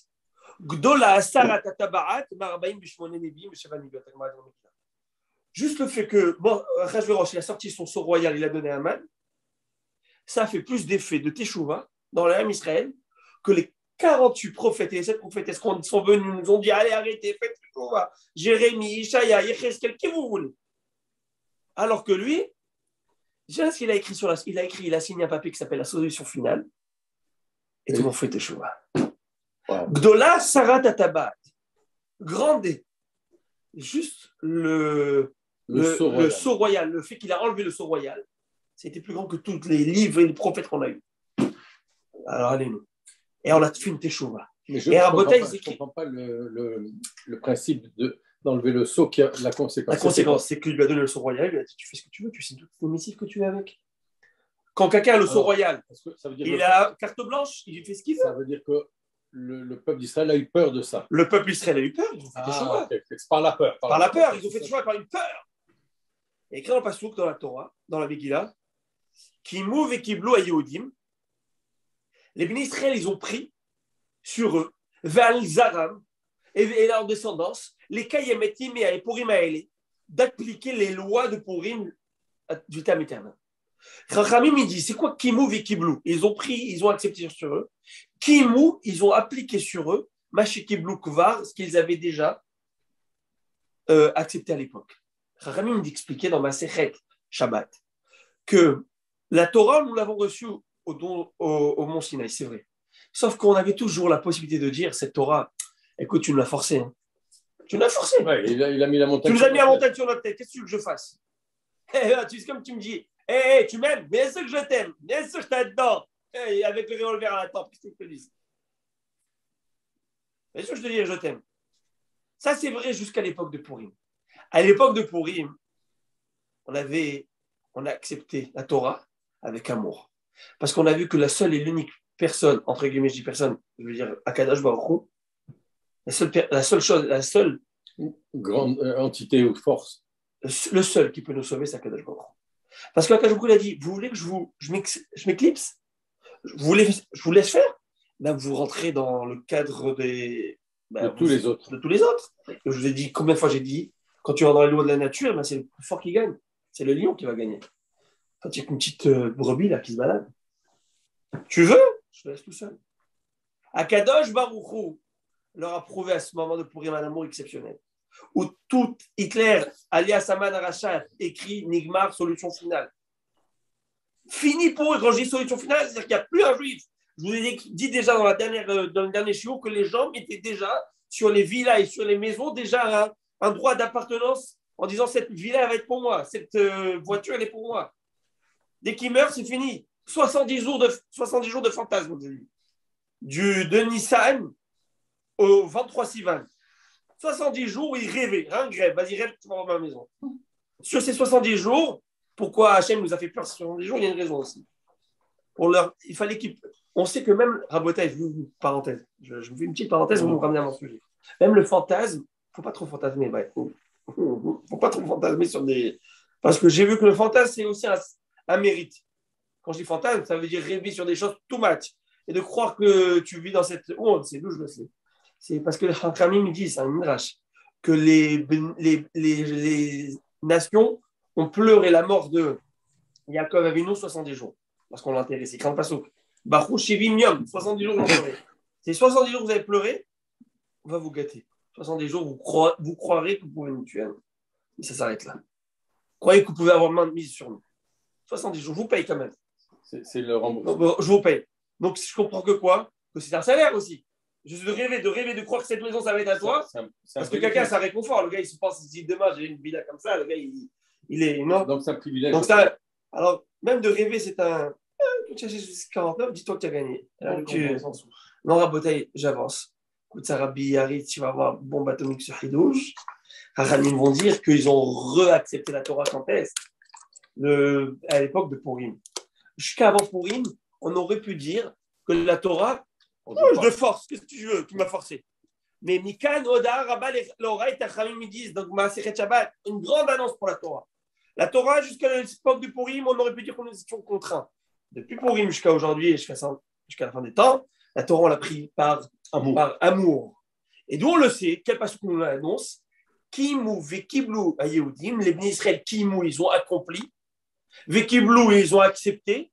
Juste le fait que Achashverosh, il a sorti son sceau royal, il a donné à Aman, ça a fait plus d'effet de Teshuvah dans le Ham Israël que les 48 prophètes et les 7 prophétesses qui sont venus, nous ont dit allez, arrêtez, faites Teshuvah. Jérémie, Ishaïa, Yecheskel, qui vous voulez. Alors que lui, déjà, ce qu'il a écrit il a signé un papier qui s'appelle la solution finale, et tout le monde fait Teshuvah. Gdola Sarat Atabat, grandé. Juste le sceau royal, le fait qu'il a enlevé le sceau royal, c'était plus grand que tous les livres et les prophètes qu'on a eus. Alors, allez-nous. Et on a fait une Teshuvah. Mais je ne comprends pas le principe d'enlever le sceau qui a la conséquence. La conséquence, c'est qu'il lui a donné le sceau royal, il lui a dit tu fais ce que tu veux, tu signes toutes les missives que tu veux avec. Quand quelqu'un a le sceau royal, il a carte blanche, il fait ce qu'il veut. Ça veut dire que le peuple d'Israël a eu peur de ça. Le peuple d'Israël a eu peur, ils ont fait Teshuvah. Par la peur. Par la peur, ils ont fait Teshuvah par une peur. Et écrit dans le Passouk, dans la Torah, dans la Megillah, qui mouve et qui bloue à Yehudim, les bénis Israël, ils ont pris sur eux, vers Zaram et leur descendance, les Kayemetim et Purim Aele, d'appliquer les lois de Purim du Tam éternel. Chachamim, il dit, c'est quoi Kimou et Kiblou? Ils ont accepté sur eux. Kimou, ils ont appliqué sur eux, Mashi Kiblou Kvar, ce qu'ils avaient déjà accepté à l'époque. Chachamim dit expliquer dans Masechet Shabbat que la Torah, nous l'avons reçue au Mont Sinaï, c'est vrai. Sauf qu'on avait toujours la possibilité de dire, cette Torah, écoute, tu nous l'as forcé. Hein. Tu nous l'as forcé. Ouais, il a mis la montagne. Tu nous as mis la montagne sur notre tête. Qu'est-ce que tu veux que je fasse? C'est comme tu me dis, tu m'aimes? Bien sûr que je t'aime. Bien sûr que je t'aime dedans. Avec le revolver à la tempe, qu'est-ce que je te dis? Bien sûr, je te dis, je t'aime. Ça, c'est vrai jusqu'à l'époque de Pourim. À l'époque de Pourim, on a accepté la Torah avec amour. Parce qu'on a vu que la seule et l'unique personne, entre guillemets, je dis personne, je veux dire Akadosh Baruch Hu, la seule grande entité ou force, le seul qui peut nous sauver, c'est Akadosh Baruch Hu. Parce qu'Akadosh Baruch Hu a dit, vous voulez que je m'éclipse, je vous laisse faire, là vous rentrez dans le cadre de tous les autres. De tous les autres. Je vous ai dit, combien de fois j'ai dit, quand tu rentres dans les lois de la nature, c'est le plus fort qui gagne. C'est le lion qui va gagner. Quand il y a une petite brebis là qui se balade. Tu veux? Je te laisse tout seul. Akadosh Baruch Hu leur a prouvé à ce moment de Pourim un amour exceptionnel. Où tout Hitler, alias Haman Arashat, écrit Nigmar, solution finale. Fini pour eux. Quand je dis solution finale, c'est-à-dire qu'il n'y a plus un juif. Je vous ai dit déjà dans le dernier chiot que les gens mettaient déjà sur les villas et sur les maisons déjà un droit d'appartenance en disant cette villa elle va être pour moi, cette voiture elle est pour moi. Dès qu'il meurt, c'est fini. 70 jours de fantasme, de Nissan au 23 Sivan. 70 jours où il rêvait, rien de grève, vas-y, rêve, tu vas voir ma maison. Sur ces 70 jours, pourquoi Hachem nous a fait peur sur 70 jours, il y a une raison aussi. Il fallait on sait que même, Rabotai, je vous fais une petite parenthèse, vous me ramenez à mon sujet. Même le fantasme, il ne faut pas trop fantasmer. Faut pas trop fantasmer sur des. Parce que j'ai vu que le fantasme, c'est aussi un mérite. Quand je dis fantasme, ça veut dire rêver sur des choses too much. Et de croire que tu vis dans cette honte, c'est d'où je le sais. C'est parce que les Khamim disent, c'est un midrash, que les nations ont pleuré la mort de Yaakov Avinu 70 jours. Parce qu'on l'a enterré. C'est quand passe au Baruch Shevim Yom, 70 jours, vous pleurez. C'est 70 jours que vous avez pleuré, on va vous gâter. 70 jours, vous croirez que vous pouvez nous tuer. Et ça s'arrête là. Croyez que vous pouvez avoir main de mise sur nous. 70 jours, je vous paye quand même. C'est le remboursement. Je vous paye. Donc, je comprends que quoi? Que c'est un salaire aussi. Juste de rêver, de croire que cette maison, ça va être à toi. Parce que quelqu'un, ça réconfort. Le gars, il se pense, il se dit, demain, j'ai une villa comme ça. Le gars, il est. Non. Donc, c'est un privilège. Donc, alors, même de rêver, c'est un. Tu as 49, dis-toi que tu as gagné. Non, Rabotai, j'avance. Écoute, ça, Rabbi Yarit, tu vas avoir une bombe atomique sur Hidouj. Haramim vont dire qu'ils ont réaccepté la Torah quand est-ce à l'époque de Pourim. Jusqu'avant Pourim, on aurait pu dire que la Torah, je te force, qu'est-ce que tu veux, tu m'as forcé. Mais Mikan, Oda, Rabba, Laura et Haramim me disent, donc Maaseret Shabbat, une grande annonce pour la Torah. La Torah, jusqu'à l'époque de Pourim, on aurait pu dire qu'on était contraints. Depuis Pourim jusqu'à aujourd'hui et jusqu'à la fin des temps, la Torah, on l'a pris par amour. Et d'où on le sait, quel passage nous l'annonce, Kimou, Vekiblu, à Yehudim, les Bnei Israël, Kimou, ils ont accompli, Vekiblu, ils ont accepté,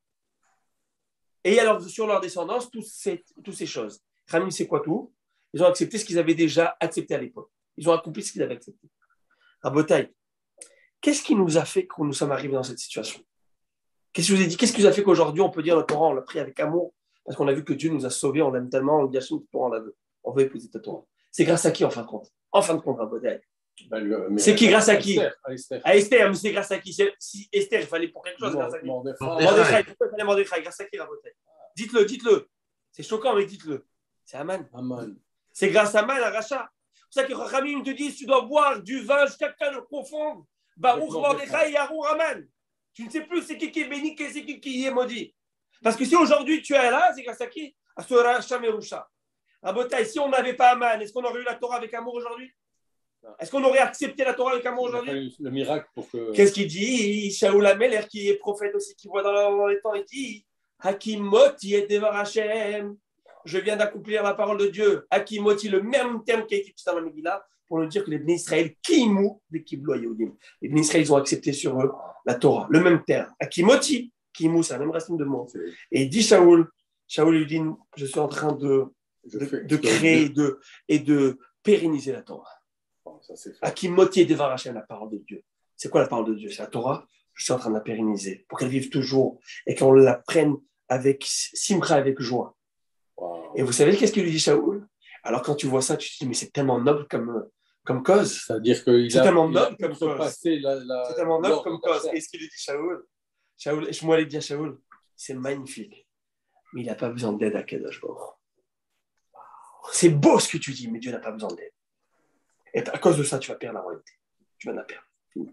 et alors sur leur descendance, toutes ces choses. Khamim, c'est quoi tout? Ils ont accepté ce qu'ils avaient déjà accepté à l'époque. Ils ont accompli ce qu'ils avaient accepté. Rabotai, qu'est-ce qui nous a fait que nous sommes arrivés dans cette situation? Qu'est-ce que je vous ai dit? Qu'est-ce qui nous a fait qu'aujourd'hui, on peut dire la Torah, on l'a pris avec amour, parce qu'on a vu que Dieu nous a sauvés, on l'aime tellement, on dit on veut épouser ta Torah. C'est grâce à qui, en fin de compte? En fin de compte, Rabotai. C'est qui, grâce à qui? À Esther, mais c'est grâce à qui? Si Esther, il fallait pour quelque chose, grâce à qui? Mordechai, pourquoi il fallait Mordechai? Grâce à qui, Rabotai? Dites-le. C'est choquant, mais dites-le. C'est Haman. C'est grâce à Haman, à Racha. C'est pour ça que Rachamim te dit, tu dois boire du vin jusqu'à ce qu'elle le confonde. Baruch Mordechai et Haroun Haman. Tu ne sais plus c'est qui est béni, c'est qui est maudit. Parce que si aujourd'hui tu es là, c'est grâce à qui? À ce Racha Merusha. Rabotai, si on n'avait pas Haman, est-ce qu'on aurait eu la Torah avec amour aujourd'hui? Est-ce qu'on aurait accepté la Torah avec amour aujourd'hui? Le miracle pour que. Qu'est-ce qu'il dit? Shaoul Ameler, qui est prophète aussi, qui voit dans les temps, il dit Hakimoti et Devar Hashem. Je viens d'accomplir la parole de Dieu. Hakimoti, le même terme qui a été utilisé dans la Megillah, pour nous dire que les Bnei Israël, Kimou, les Kiblo Yehudim. Les Bnei Israël, ils ont accepté sur eux la Torah, le même terme. Hakimoti, Kimou, c'est la même racine de mot. Et il dit Shaoul lui dit je suis en train de créer et de pérenniser la Torah. Akimoti et Devar Hashem, la parole de Dieu. C'est quoi la parole de Dieu? C'est la Torah. Je suis en train de la pérenniser pour qu'elle vive toujours et qu'on la prenne avec simcha, avec joie. Wow. Et vous savez qu'est-ce qu'il lui dit Shaoul? Alors quand tu vois ça, tu te dis mais c'est tellement noble comme cause. C'est-à-dire que c'est tellement noble comme cause. C'est tellement noble comme cause. Et ce qu'il lui dit Shaoul, et je lui dis à Shaoul, c'est magnifique, mais il n'a pas besoin d'aide à Kadosh Baruch. c'est beau ce que tu dis, mais Dieu n'a pas besoin d'aide. Et à cause de ça, tu vas perdre la royauté. Tu vas la perdre.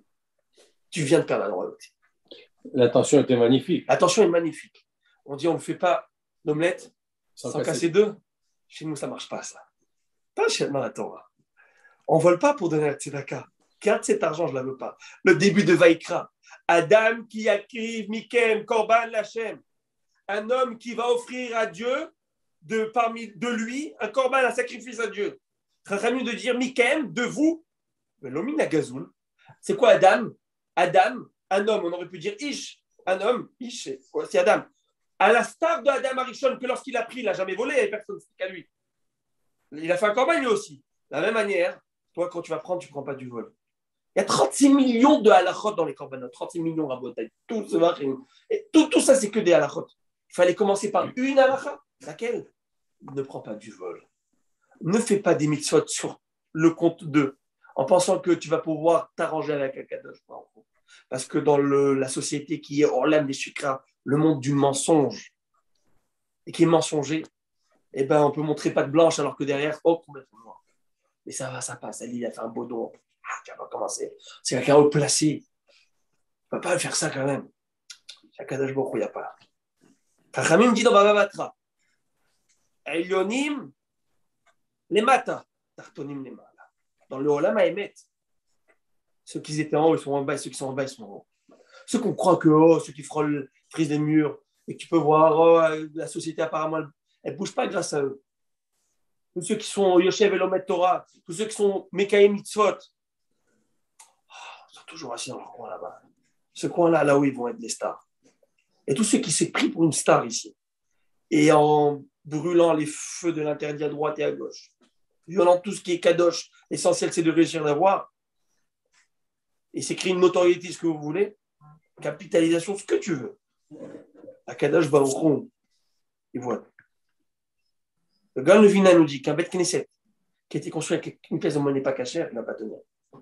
Tu viens de perdre la royauté. L'intention était magnifique. L'intention est magnifique. On dit, on ne fait pas l'omelette sans casser deux. Chez nous, ça ne marche pas, ça. Pas chez la Torah. On ne vole pas pour donner la tzedaka. Garde cet argent, je ne la veux pas. Le début de Vaïkra. Adam qui akriv Mikem, Korban Lachem. Un homme qui va offrir à Dieu, de lui, un Korban, un sacrifice à Dieu. Très mieux de dire Mikem, de vous. Mais l'omina gazoul. C'est quoi Adam? Adam, un homme, on aurait pu dire Ish. Un homme, Ish, c'est Adam. À la star de Adam Arishon, que lorsqu'il a pris, il n'a jamais volé, il n'y avait personne qu'à lui. Il a fait un Korban lui aussi. De la même manière, toi, quand tu vas prendre, tu ne prends pas du vol. Il y a 36 millions de halachot dans les korbanot, 36 millions rabotai, tout ça, c'est que des halachot. Il fallait commencer par une halacha. Laquelle? Ne prends pas du vol. Ne fais pas des mitzvot sur le compte d'eux, en pensant que tu vas pouvoir t'arranger avec Akadosh. Parce que dans la société qui est hors l'âme des chikras, le monde du mensonge, et qui est mensonger, eh ben, on peut montrer pas de blanche alors que derrière, oh, complètement noir. Mais ça va, ça passe. Elle, il a fait un beau don. Tu vas commencer. C'est quelqu'un haut placé. Tu ne peux pas faire ça quand même. Akadosh Baruch Hu, il n'y a pas. Chachamim dit dans Bava Batra, Elyonim les mata, Tartonim les mala. Dans le Olam Haemet, ceux qui étaient en haut, ils sont en bas, et ceux qui sont en bas, ils sont en haut. Ceux qu'on croit que, ceux qui frisent des murs, et que tu peux voir, la société apparemment, elle ne bouge pas grâce à eux. Tous ceux qui sont Yoshev et Lomet Torah, tous ceux qui sont Mekaim Mitzvot, ils sont toujours assis dans leur coin là-bas. Ce coin-là, là où ils vont être des stars. Et tous ceux qui s'est pris pour une star ici, et en brûlant les feux de l'interdit à droite et à gauche, violant tout ce qui est kadosh, l'essentiel c'est de réussir d'avoir, et s'écrit une notoriété, ce que vous voulez, capitalisation, ce que tu veux. À kadosh Baruch Hu, et voilà. Le Gaon Levina nous dit qu'un Beth Knesset qui a été construit avec une pièce de monnaie pas cachère, il ne va pas tenir.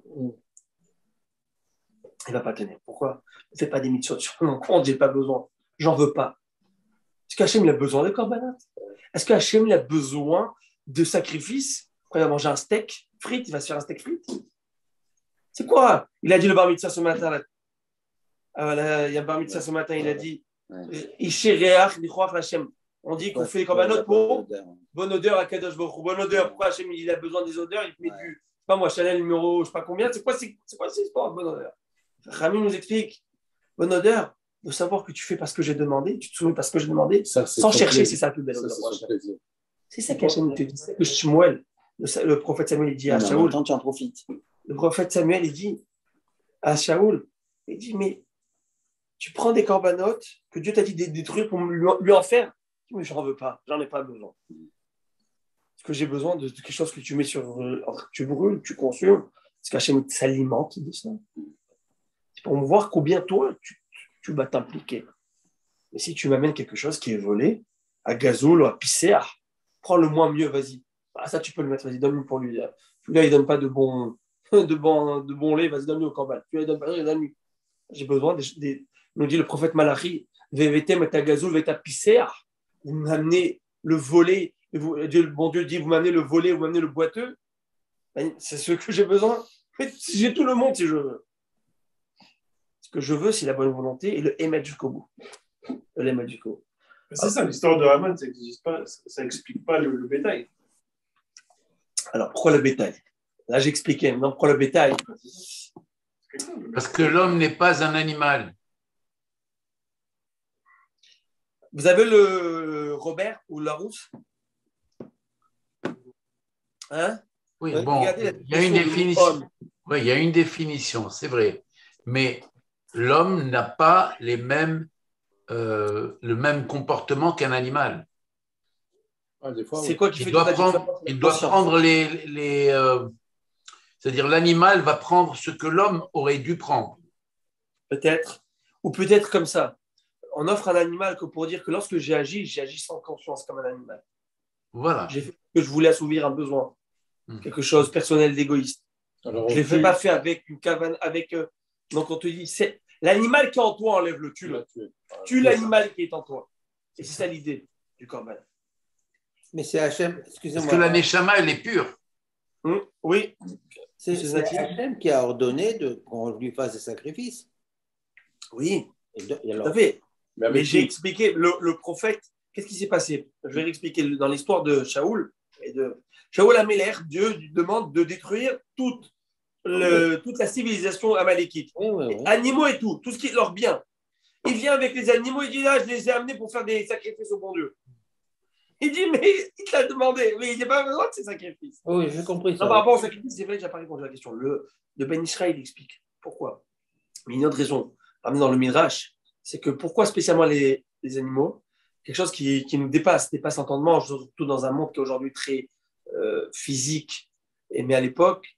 Il ne va pas tenir. Pourquoi? Ne fais pas des mitzvot sur mon compte, je n'ai pas besoin. J'en veux pas. Est-ce qu'Hachem il a besoin de korbanot? Est-ce qu'Hachem il a besoin de sacrifices? Quand il va manger un steak frites, il va se faire un steak frites. C'est quoi? Il a dit le bar mitzvah ce matin. Là. Il y a le bar mitzvah ce matin, il a dit Ishéreach nichoach l'Hachem. On dit qu'on fait les korbanot pour bonne odeur à Kadosh Baruch Hu. Bonne odeur. Pourquoi Hachem il a besoin des odeurs? Il met du, pas moi, Chanel numéro, je sais pas combien. C'est quoi cette histoire de bonne odeur? Rami nous explique bonne odeur, de savoir que tu fais parce que j'ai demandé, tu te souviens parce que j'ai demandé, ça, sans chercher, c'est ça la plus belle odeur. C'est ça qu'Hachem te dit. Que Shmuel, le prophète Samuel, il dit à Shaoul. Tu en profites. Le prophète Samuel, il dit à Shaoul, il dit, mais tu prends des corbanotes que Dieu t'a dit de détruire pour lui en faire. Mais je n'en veux pas, j'en ai pas besoin. Parce que j'ai besoin de quelque chose que tu mets sur. Tu brûles, tu consumes. Parce qu'Hachem s'alimente de ça. C'est pour voir combien toi, tu vas t'impliquer. Mais si tu m'amènes quelque chose qui est volé, à gazoul ou à pisser, prends le moins mieux, vas-y. Ah, ça, tu peux le mettre, vas-y, donne-lui pour lui. Celui-là, il ne donne pas de bon lait, vas-y, donne-lui au corban. Celui-là, il donne pas, donne-lui. J'ai besoin nous dit le prophète Malachi, VVT, met à gazoul, met à pisser. Vous m'amenez le volet, bon Dieu dit, vous m'amenez le volet, vous m'amenez le boiteux. C'est ce que j'ai besoin. J'ai tout le monde si je veux. Ce que je veux, c'est la bonne volonté et le émettre jusqu'au bout. C'est ça, l'histoire de Haman, ça n'explique pas le bétail. Alors, pourquoi le bétail? Là, j'expliquais. Maintenant, pourquoi le bétail? Parce que l'homme n'est pas un animal. Vous avez le Robert ou Larousse? Hein? Oui, bon, il y a une définition. Oui, il y a une définition, c'est vrai. Mais l'homme n'a pas le même comportement qu'un animal. C'est quoi qui fait il doit prendre c'est-à-dire l'animal va prendre ce que l'homme aurait dû prendre. Peut-être. Ou peut-être comme ça. On offre un animal que pour dire que lorsque j'ai agi sans conscience comme un animal. Voilà. J'ai fait ce que je voulais assouvir un besoin. Quelque chose personnel d'égoïste. Je ne l'ai pas fait avec une cavane, donc on te dit, c'est l'animal qui est en toi, enlève-le, tue-le. Tue l'animal qui est en toi. Et c'est ça l'idée du corban. Mais c'est Hachem, Parce excusez-moi. que la Neshama, elle est pure. Oui. C'est Hachem qui a ordonné qu'on lui fasse des sacrifices. Oui, Et alors, tout à fait. Mais Mais j'ai expliqué, le prophète, qu'est-ce qui s'est passé? Je vais expliquer dans l'histoire de Shaoul. Shaoul Améler, Dieu lui demande de détruire toute la civilisation amalékite. oui. Animaux et tout ce qui est leur bien. Il vient avec les animaux, il dit là, je les ai amenés pour faire des sacrifices au bon Dieu. Il dit, mais il t'a demandé, mais il n'a pas besoin de ces sacrifices. Oui, j'ai compris ça. Non, par rapport aux sacrifices, c'est vrai que j'ai pas répondu à la question. Le Ben Israël explique pourquoi. Mais il y a une autre raison, ramené dans le Midrash, c'est que pourquoi spécialement les animaux? Quelque chose qui nous dépasse l'entendement, surtout dans un monde qui est aujourd'hui très physique. Mais à l'époque,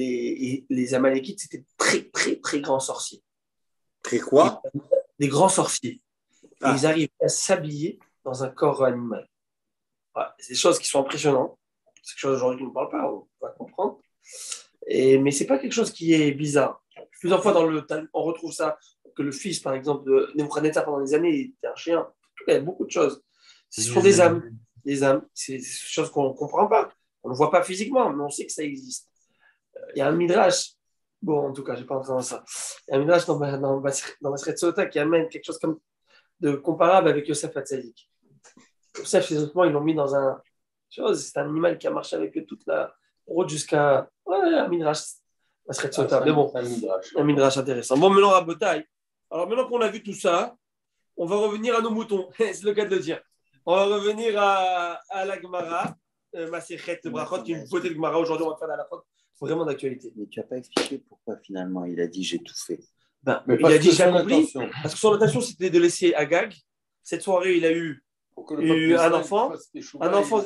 les Amalékites, c'était très, très, très grands sorciers. Très quoi? Des grands sorciers. Et ils arrivent à s'habiller dans un corps animal. Voilà. C'est des choses qui sont impressionnantes. C'est quelque chose aujourd'hui qui ne parle pas, on va comprendre. Mais ce n'est pas quelque chose qui est bizarre. Plusieurs fois dans le Talmud, on retrouve ça, que le fils, par exemple, de Nebuchadnezzar pendant des années, il était un chien. Il y a beaucoup de choses. Ce sont des âmes. Des âmes. C'est des choses qu'on ne comprend pas. On ne voit pas physiquement, mais on sait que ça existe. Il y a un midrash, bon, en tout cas, je ne vais pas entrer dans ça. Il y a un midrash dans Maseret Sota qui amène quelque chose comme de comparable avec Yosef Hatzadik. Yosef, finalement, ils l'ont mis dans un chose. C'est un animal qui a marché avec eux toute la route jusqu'à un midrash. Maseret Sota. Mais bon, un midrash intéressant. Bon, maintenant, à Botaï. Alors, maintenant qu'on a vu tout ça, on va revenir à nos moutons. C'est le cas de le dire. On va revenir à la Gemara. Maseret Brachot, qui est une beauté de Gemara. Aujourd'hui, on va faire la faute vraiment d'actualité. Mais tu n'as pas expliqué pourquoi finalement il a dit j'ai tout fait. Il a dit j'ai accompli. Parce que son intention, c'était de laisser Agag. Cette soirée, il a eu un enfant. Un enfant.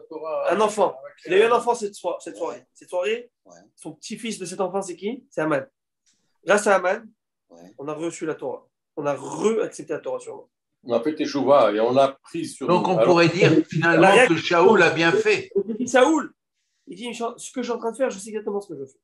Il a eu un enfant cette soirée. Cette soirée, son petit-fils de cet enfant, c'est qui? C'est Aman. Grâce à Aman, on a reçu la Torah. On a re-accepté la Torah sur nous. On a fait Teshuvah et on a pris sur Donc nous. on pourrait dire finalement que Shaoul a bien fait. Saoul, il dit ce que je suis en train de faire, je sais exactement ce que je fais.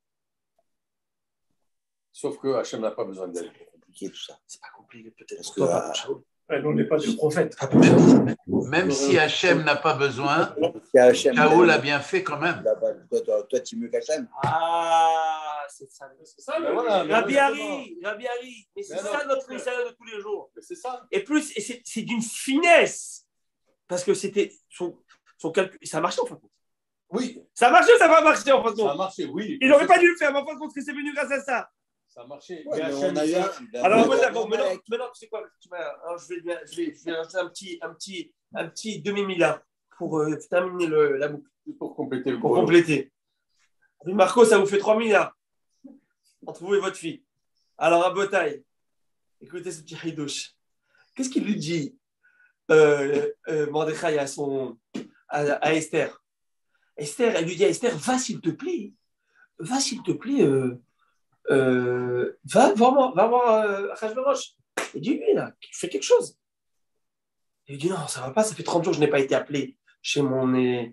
Sauf que Hachem n'a pas besoin d'aide. C'est compliqué tout ça. C'est pas compliqué peut-être. Parce que on n'est pas des prophètes. Même si Hachem n'a pas besoin, Hachem, Shaoul a bien fait quand même. Toi, tu es mieux qu'Hachem. Ah, c'est ça. Voilà, Rabbi Hari, mais c'est ça notre message de tous les jours. C'est ça. Et plus, c'est d'une finesse. Parce que c'était son calcul. Ça a marché en fin de compte. Oui. Ça a marché ou ça va marcher en fin de compte? Ça a marché, oui. Il n'aurait pas dû le faire, mais en fin de compte, que c'est venu grâce à ça. Ça a marché. Ouais, mais on a eu alors, maintenant, tu sais quoi? Je vais rajouter un petit demi-milliard pour terminer la boucle. Pour compléter le Pour compléter. Marco, ça vous fait 3 milliards entre vous et votre fille. Alors, à Botaï, écoutez ce petit ridouche. Qu'est-ce qu'il lui dit, Mordechai, à Esther? Esther, elle lui dit à Esther, va s'il te plaît, va voir Achashverosh. Il dit, lui, là, fais quelque chose. Il lui dit, non, ça va pas, ça fait 30 jours que je n'ai pas été appelé chez mon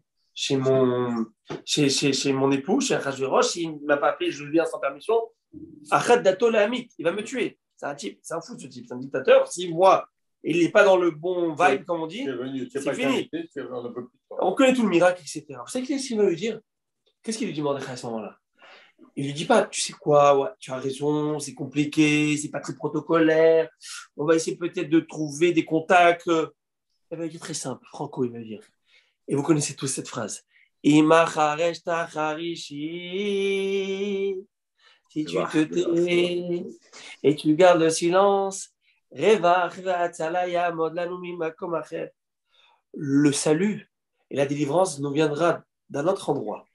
époux, chez Achashverosh. Il ne m'a pas appelé, je viens sans permission. Achad Dato Lahamit, il va me tuer. C'est un type, c'est un fou ce type, c'est un dictateur. S'il voit, il n'est pas dans le bon vibe, comme on dit, c'est fini. On connaît tout le miracle, etc. Vous savez qu'est-ce qu'il va lui dire? Qu'est-ce qu'il lui dit Mordechai à ce moment-là? Il lui dit pas, tu sais quoi, ouais, tu as raison, c'est compliqué, c'est pas très protocolaire, on va essayer peut-être de trouver des contacts. Il va dire très simple, Franco, il va dire. Et vous connaissez tous cette phrase. Si tu te tais et tu gardes le silence, le salut et la délivrance nous viendra d'un autre endroit.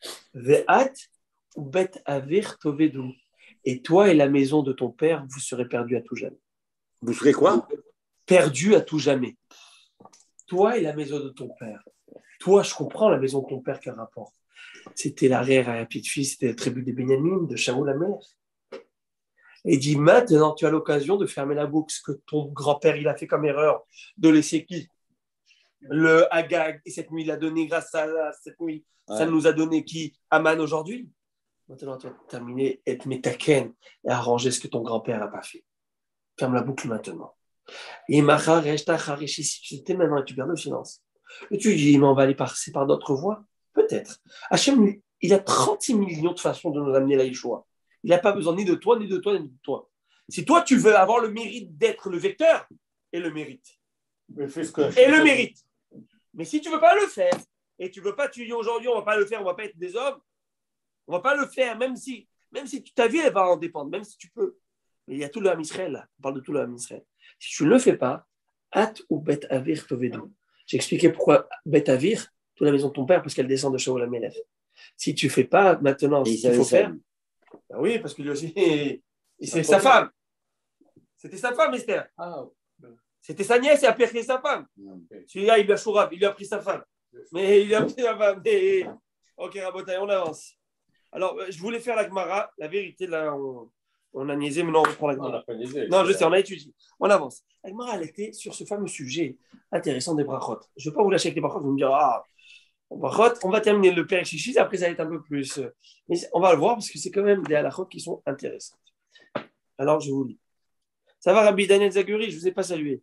Et toi et la maison de ton père, vous serez perdus à tout jamais. Vous serez quoi? Perdus à tout jamais. Toi et la maison de ton père. Toi, je comprends la maison de ton père, quel rapport? C'était l'arrière-petit-fils, c'était la tribu des Bényamin, de Shaoul la mère. Et il dit, maintenant, tu as l'occasion de fermer la boucle. Ce que ton grand-père, il a fait comme erreur, de laisser qui? Le Agag, et cette nuit, il a donné, grâce à cette nuit, ça nous a donné qui? Aman aujourd'hui. Maintenant, tu vas terminer, être métaken et arranger ce que ton grand-père n'a pas fait. Ferme la boucle maintenant. Et si tu t'es maintenant et tu gardes le silence, Et tu dis, mais on va aller passer par d'autres voies? Peut-être. Hachem, il a 36 millions de façons de nous amener la Yeshua. Il n'a pas besoin ni de toi, ni de toi, ni de toi. Si toi, tu veux avoir le mérite d'être le vecteur, et le mérite. Et le mérite. Mais si tu ne veux pas le faire, et tu veux pas, tu dis aujourd'hui, on ne va pas le faire, on ne va pas être des hommes, on ne va pas le faire, même si ta vie, elle va en dépendre, même si tu peux. Mais il y a tout le Ham Israël, là. On parle de tout le Ham Israël. Si tu ne le fais pas, At ou Bet Avir Tovedo. J'ai expliqué pourquoi Bet Avir, toute la maison de ton père, parce qu'elle descend de Shaul HaMelech. Si tu ne fais pas maintenant ce qu'il faut faire, ben oui, parce que lui aussi, c'est sa femme. C'était sa femme, Esther. C'était sa nièce, et a pris sa femme. Celui-là, il lui a chourab, il lui a pris sa femme. Mais il a pris sa femme. Ok, Rabotai, on avance. Alors, je voulais faire la Gemara. La vérité, là, on a niaisé, mais non, on reprend la Gemara. Non, je sais, on a étudié. On avance. La Gemara, elle était sur ce fameux sujet intéressant des brachot. Je ne vais pas vous lâcher avec les brachot, vous me dire, brachot, on va terminer le Père Chichis, après ça va être un peu plus. Mais on va le voir parce que c'est quand même des halachot qui sont intéressantes. Alors, je vous lis. Ça va, Rabbi Daniel Zaguri, je ne vous ai pas salué.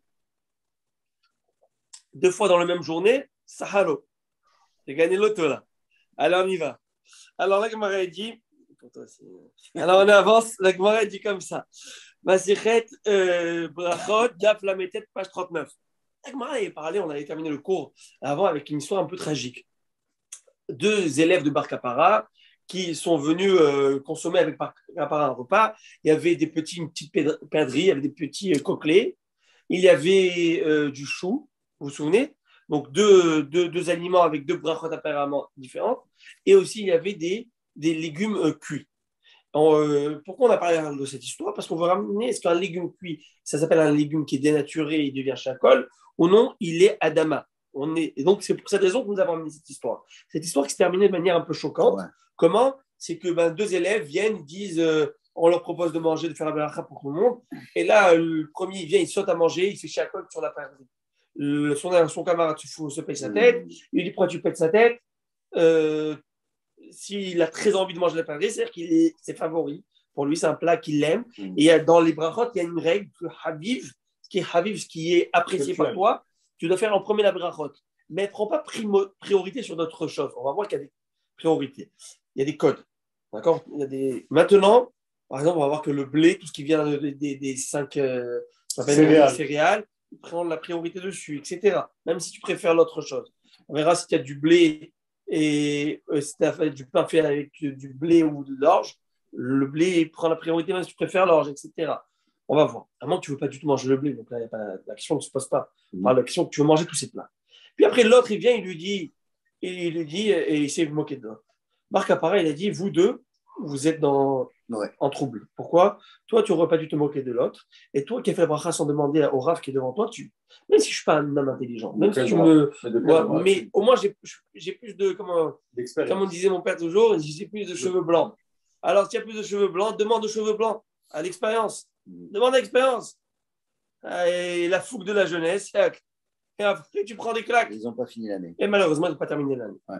2 fois dans la même journée, Sahalo. J'ai gagné l'auto là. Alors on y va. Alors la Gemara dit, alors on avance, la Gemara dit comme ça. Masichet Brachot, Daf Lametet, page 39. La Gemara avait parlé, on avait terminé le cours avant avec une histoire un peu tragique. 2 élèves de Bar Kapara qui sont venus consommer avec Bar Kapara un repas. Il y avait une petite perdrix, il y avait des petits coquelets, il y avait du chou. Vous vous souvenez? Donc, deux aliments avec 2 brachot apparemment différentes. Et aussi, il y avait des légumes cuits. Pourquoi on a parlé de cette histoire? Parce qu'on veut ramener, est-ce qu'un légume cuit, ça s'appelle un légume qui est dénaturé, il devient chacol, ou non, il est adama. Et donc, c'est pour cette raison que nous avons amené cette histoire. Cette histoire qui se terminait de manière un peu choquante. Ouais. Comment? C'est que 2 élèves viennent, disent, on leur propose de manger, de faire la beracha pour tout le monde. Et là, le premier, il vient, il saute à manger, il fait chacol sur la perdrix. Son camarade se pète sa tête, il lui dit pourquoi tu pètes sa tête, s'il a très envie de manger la perdrix, c'est-à-dire qu'il c'est favori, pour lui c'est un plat qu'il aime, et dans les brachot il y a une règle que Haviv, ce qui est apprécié par toi, tu dois faire en premier la brachot, mais ne prends pas priorité sur d'autres choses. On va voir qu'il y a des priorités, il y a des codes, d'accord, Maintenant, par exemple, on va voir que le blé, tout ce qui vient des 5 céréales, prendre la priorité dessus, etc. Même si tu préfères l'autre chose. On verra si tu as du blé et si tu as fait du pain fait avec du blé ou de l'orge, le blé prend la priorité même si tu préfères l'orge, etc. On va voir. À moins que tu ne veux pas du tout manger le blé, donc là, la question ne se pose pas. Enfin, la question que tu veux manger tous ces plats. Puis après, l'autre, il vient, il lui dit, et il essaie de moquer de l'autre. Marc Appareil, il a dit, vous deux, vous êtes en trouble. Pourquoi? Toi, tu n'aurais pas dû te moquer de l'autre. Et toi qui as fait la bracha sans demander au Rav qui est devant toi, même si je ne suis pas un homme intelligent, même si tu mais au moins j'ai plus de, comme on disait mon père toujours, j'ai plus de cheveux blancs. Alors, si tu as plus de cheveux blancs, demande aux cheveux blancs, à l'expérience. Demande à l'expérience. Et la fougue de la jeunesse. Et après, tu prends des claques. Ils n'ont pas fini l'année. Et malheureusement, ils n'ont pas terminé l'année. Ouais.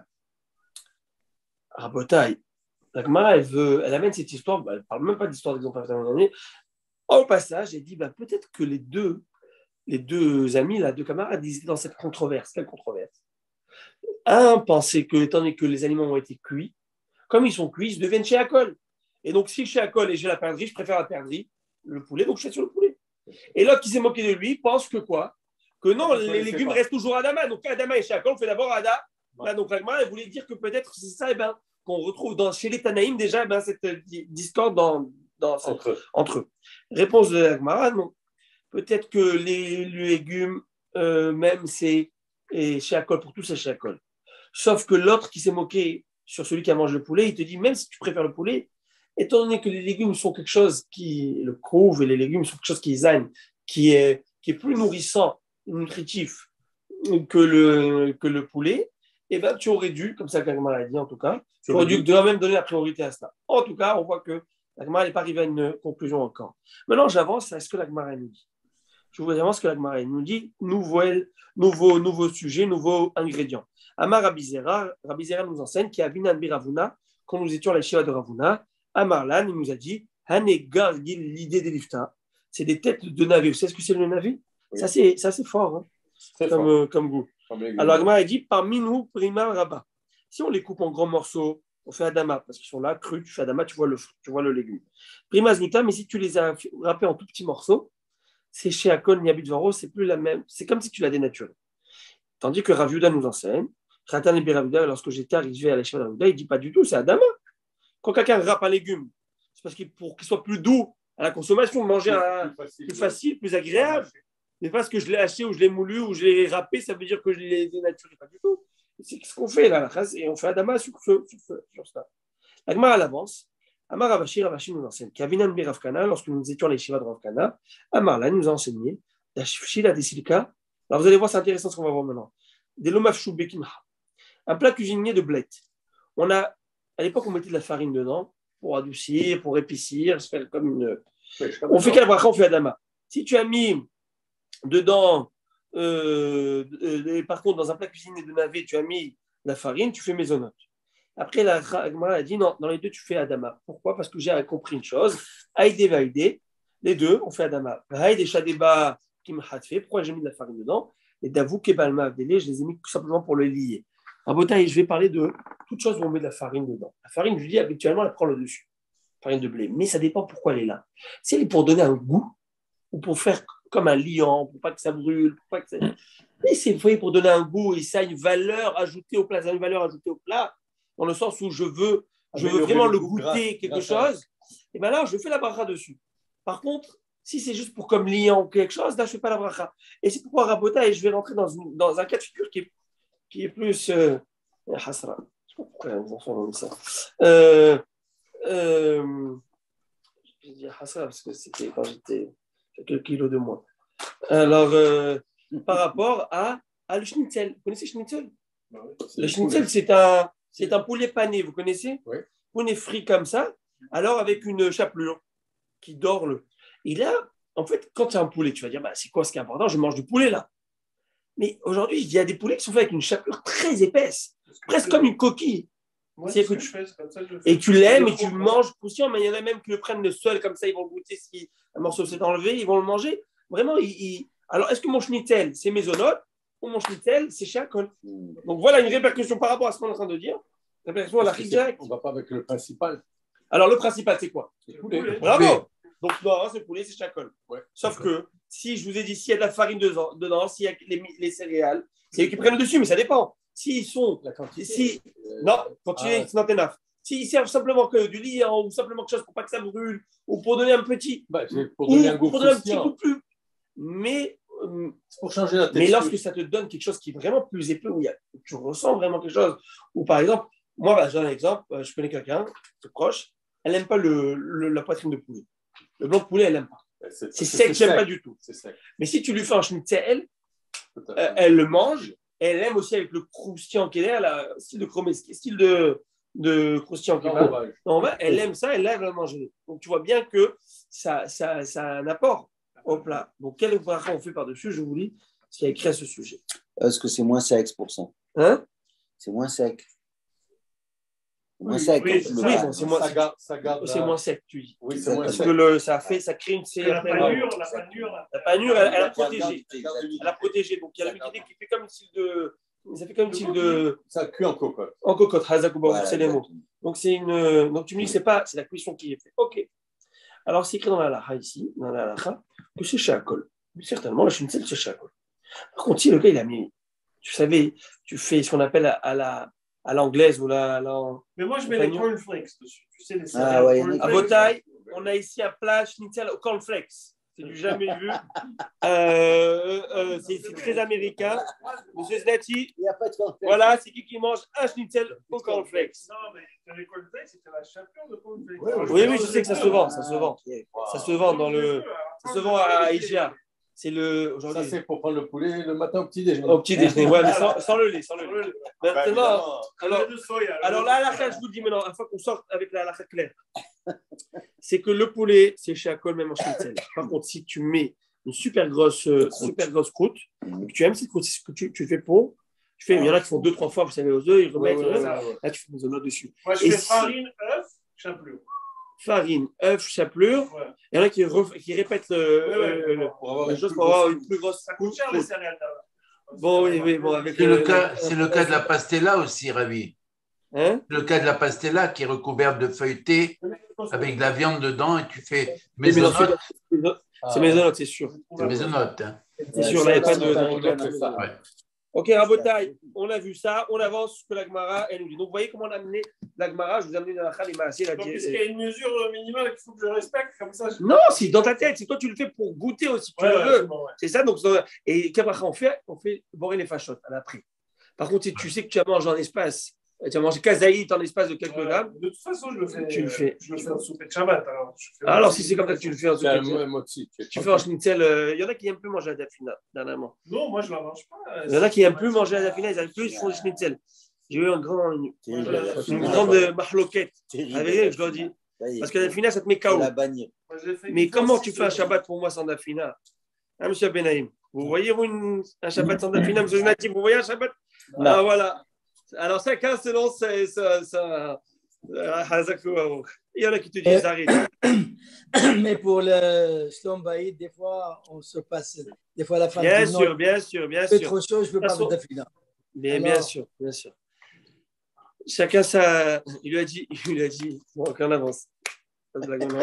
Rabotai. La Gemara, elle amène cette histoire, elle ne parle même pas d'histoire d'exemple à l'année. Au passage, elle dit peut-être que les deux amis, là, 2 camarades, ils étaient dans cette controverse. Quelle controverse? Un pensait que, étant donné que les aliments ont été cuits, comme ils sont cuits, ils deviennent chez Akol. Et donc, si chez Akol et j'ai la perdrix, je préfère la perdrix, le poulet, donc je fais sur le poulet. Et l'autre qui s'est moqué de lui pense que quoi? Que non, les légumes restent toujours Adama. Donc, Adama et chez Akol, on fait d'abord Ada. Là, donc, la Gemara, elle voulait dire que peut-être c'est ça, qu'on retrouve chez les Tanaïm déjà cette discorde entre eux. Réponse de la Gemara, non. Peut-être que les légumes, même, c'est chez Akol, pour tous, c'est chez Akol. Sauf que l'autre qui s'est moqué sur celui qui a mangé le poulet, il te dit, même si tu préfères le poulet, étant donné que les légumes sont quelque chose qui le prouve, et les légumes sont quelque chose qui zagne, qui est plus nourrissant, nutritif que le poulet, eh ben, tu aurais dû, comme ça que la Gemara a dit en tout cas, tu aurais dû quand même donner la priorité à ça. En tout cas, on voit que la Gemara n'est pas arrivée à une conclusion encore. Maintenant, j'avance à ce que la Gemara nous dit. Je vous avance ce que la Gemara nous dit, nouveau sujet, nouveau ingrédient. Amar Rabbi Zera nous enseigne qu'il y a Binan Biravuna, quand nous étions à la Shiva de Ravuna, Amarlan, il nous a dit, Hanegar Gil, l'idée des lifta, c'est des têtes de navet. Vous savez ce que c'est le navet? Oui. Ça, c'est fort, hein, comme goût. Alors, Agma a dit parmi nous, prima rabat. Si on les coupe en grands morceaux, on fait adama, parce qu'ils sont là, crus, tu fais adama, tu vois le légume. Prima zouta, mais si tu les as râpés en tout petits morceaux, c'est chez Akon Niabidvaro, c'est plus la même, c'est comme si tu l'as dénaturé. Tandis que Rav Yehuda nous enseigne, Khatan et Rav Yehuda, lorsque j'étais arrivé à la Shiva Rav Yehuda, il dit pas du tout, c'est adama. Quand quelqu'un râpe un légume, c'est parce qu'il pour qu'il soit plus doux à la consommation, manger plus facile, plus agréable. Mais parce que je l'ai haché ou je l'ai moulu ou je l'ai râpé, ça veut dire que je l'ai dénaturé. Pas du tout. C'est ce qu'on fait là, et on fait Adama sur ça. L'Agma à l'avance, Amar Ravashi nous enseigne qu'Avinan Bi Rav Kana, lorsque nous étions à l'Yeshiva de Rav Kana, Amar là nous a enseigné Dashfila Desilka. Alors vous allez voir, c'est intéressant ce qu'on va voir maintenant. Des lomafchou bekimha, un plat cuisinier de blettes. À l'époque, on mettait de la farine dedans pour adoucir, pour épaissir, se faire comme une. On fait quel bracha, on fait Adama. Si tu as mis dedans, par contre, dans un plat cuisiné de navet, tu as mis la farine, tu fais maisonnote. Après, la Gemara a dit non, dans les deux, tu fais Adama. Pourquoi? Parce que j'ai compris une chose. Aïdé vaïdé, les deux, on fait Adama. Aïdé shadeba kimhatfe, pourquoi j'ai mis de la farine dedans? Et d'avou kebalma avdélé, je les ai mis tout simplement pour le lier. Rabotaï, je vais parler de toutes choses où on met de la farine dedans. La farine, je dis habituellement, elle prend le dessus. Farine de blé. Mais ça dépend pourquoi elle est là. Si elle est pour donner un goût, ou pour faire comme un liant, pour pas que ça brûle, pour pas que ça. Mais c'est pour donner un goût et ça a une valeur ajoutée au plat. Ça a une valeur ajoutée au plat, dans le sens où je veux vraiment le goûter quelque chose. Et bien là, je fais la bracha dessus. Par contre, si c'est juste pour comme liant ou quelque chose, là, je ne fais pas la bracha. Et c'est pourquoi Rabota, et je vais rentrer dans un cas de figure qui est plus. Hasra. Je ne sais pas pourquoi les enfants ont dit ça. Je vais dire Hasra parce que c'était quand j'étais quelques kilos de moins. Alors, par rapport à le schnitzel. Vous connaissez le schnitzel? Le schnitzel, c'est un poulet pané, vous connaissez? Oui. Poulet frit comme ça, alors avec une chapelure qui dort le. Et là, en fait, quand tu as un poulet, tu vas dire, c'est quoi ce qui est important? Je mange du poulet là. Mais aujourd'hui, il y a des poulets qui sont faits avec une chapelure très épaisse, presque comme une coquille. Moi, c'est que je fais, comme ça, et tu l'aimes et tu le manges poussière, mais il y en a même qui le prennent le seul, comme ça, ils vont le goûter si un morceau s'est enlevé, ils vont le manger. Vraiment, alors, est-ce que mon schnitzel, c'est maisonnote ou mon schnitzel, c'est chez Akon? Donc voilà une répercussion par rapport à ce qu'on est en train de dire. Répercussion à la riche directe. On ne va pas avec le principal. Alors, le principal, c'est quoi? C'est le poulet. Bravo! Donc, non, c'est le poulet, c'est chez Akon. Ouais. Sauf que si je vous ai dit, s'il y a de la farine dedans, s'il y a les céréales, c'est eux qui prennent le dessus, mais ça dépend. S'ils sont. La quantité. Non, continuez, c'est not enough. S'ils servent simplement que du liant ou simplement quelque chose pour pas que ça brûle ou pour donner un petit. Pour donner un goût pour donner un petit coup de plus. Mais. C'est pour changer la texture. Mais lorsque ça te donne quelque chose qui est vraiment plus épais, où tu ressens vraiment quelque chose, ou par exemple, moi, je donne un exemple, je connais quelqu'un, c'est proche, elle n'aime pas la poitrine de poulet. Le blanc de poulet, elle n'aime pas. C'est sec, j'aime pas du tout. Mais si tu lui fais un schnitzel, elle le mange. Elle aime aussi avec le croustillant qu'elle a, style de croustillant qu'elle a. Elle aime ça, elle aime le manger. Donc tu vois bien que ça a un apport au plat. Donc quel bracha on fait par-dessus, je vous lis ce qui a écrit à ce sujet. Est-ce que c'est moins sec pour ça? C'est moins sec. Moins sec. Oui, c'est moins sec, tu dis. Oui, c'est moins sec. Parce que ça crée une La panure, elle a protégé. Elle a protégé. Donc il y a l'humidité qui fait comme une style de. Ça fait comme une style de. Ça cuit en cocotte. En cocotte, Hazakouba, c'est les mots. Donc c'est une. Donc tu me dis c'est la cuisson qui est faite. Ok. Alors c'est écrit dans la halakha ici, dans la halakha, que c'est shakol. Certainement, la schnitzel, c'est shakol. Par contre, si le gars il a mis. Tu savais, tu fais ce qu'on appelle à l'anglaise ou Mais moi, je mets les cornflakes dessus. Tu sais, les céréales. À Botaï, on a ici un plat schnitzel au cornflakes. C'est du jamais vu. C'est très américain. Monsieur Znati, voilà, c'est qui mange un schnitzel au cornflakes. Non, mais les cornflakes, c'était la chapelure de cornflakes. Oui, je sais que ça se vend. Ça se vend à IGA. C'est ça, c'est pour prendre le poulet le matin au petit déjeuner. Au petit déjeuner, ouais, mais sans le lait. Maintenant, alors là, la je vous le dis maintenant, une fois qu'on sort avec la claire, c'est que le poulet, c'est chez Akol, même en schnitzel. Par contre, si tu mets une super grosse croûte, et que tu aimes cette croûte, c'est ce que tu fais pour. Il y en a qui font 2-3 fois, vous savez, aux œufs, ils remettent. Là, tu fais des omelets dessus. Moi, je fais farine, œuf, chapelure. Farine, œuf, chapelure. Il y en a qui répètent la chose pour avoir une plus grosse. Ça coûte cher les céréales d'abord. Bon, oui, bon, avec c'est le cas de la pastella aussi, Ravi. Hein? Le cas de la pastella qui est recouverte de feuilleté avec de la viande dedans et tu fais Oui, mais non, maisonnote. c'est maisonnote, c'est sûr. C'est maisonnote. Hein. C'est sûr, là, il n'y a pas de. Ouais. Ok, Rabotai, on a vu ça, on avance que la Gemara, elle nous dit. Donc, vous voyez comment on a amené la Gemara, je vous ai amené dans la Khalima. Donc, est-ce qu'il y a une mesure minimale qu'il faut que je respecte comme ça? Non, c'est dans ta tête, c'est toi, tu le fais pour goûter aussi, tu le veux. Bon, ouais. C'est ça, donc, et qu'après, on fait borer les fachottes à l'après. Par contre, si tu sais que tu as mangé en espace, tu as mangé kazaït en espace de quelques grammes. De toute façon, je le fais. Tu le fais. Je le fais en souper de Shabbat. Alors si c'est comme ça que tu le fais en souper de Shabbat. Tu fais en schnitzel. Il y en a qui n'aiment plus manger à dafina, dernièrement. Non, moi, je ne la mange pas. Il y en a qui n'aiment plus manger à dafina, ils n'arrivent plus, ils font des schnitzel. J'ai eu une grande mahloquette avec eux, je leur dis. Parce que la dafina, ça te met KO. Mais comment tu fais un Shabbat pour moi sans dafina, hein, monsieur Benaïm? Vous voyez un Shabbat sans dafina, monsieur Natif? Vous voyez un Shabbat? Ah voilà. Alors, chacun selon ça. Il y en a qui te disent arrête. Mais pour le Shlom Bayit, des fois, on se passe. Des fois, la fin bien du sûr, bien sûr. C'est trop chaud, je ne veux pas mettre de fila. Bien sûr. Chacun ça. Il lui a dit. Bon, on avance. La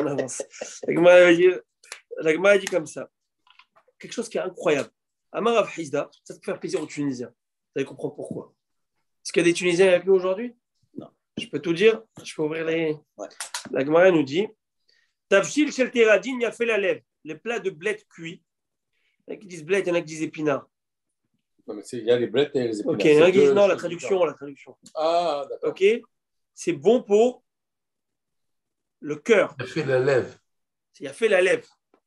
Gemara a dit comme ça. Quelque chose qui est incroyable. Amar Rav Hizda, ça peut faire plaisir aux Tunisiens. Vous allez comprendre pourquoi. Est-ce qu'il y a des Tunisiens avec nous aujourd'hui? Non. Je peux tout dire? Je peux ouvrir les. Ouais. La Gemara nous dit Tavshil shel teradin y a fait la lèvre. Les plats de bled cuits. Il y en a qui disent bled, il y en a qui disent épinards. Non, mais il y a les blettes et les épinards. Ok, il y en a qui disent non, la traduction. Ah, d'accord. Ok, c'est bon pour le cœur. Il a fait la lèvre. Il a fait la lèvre.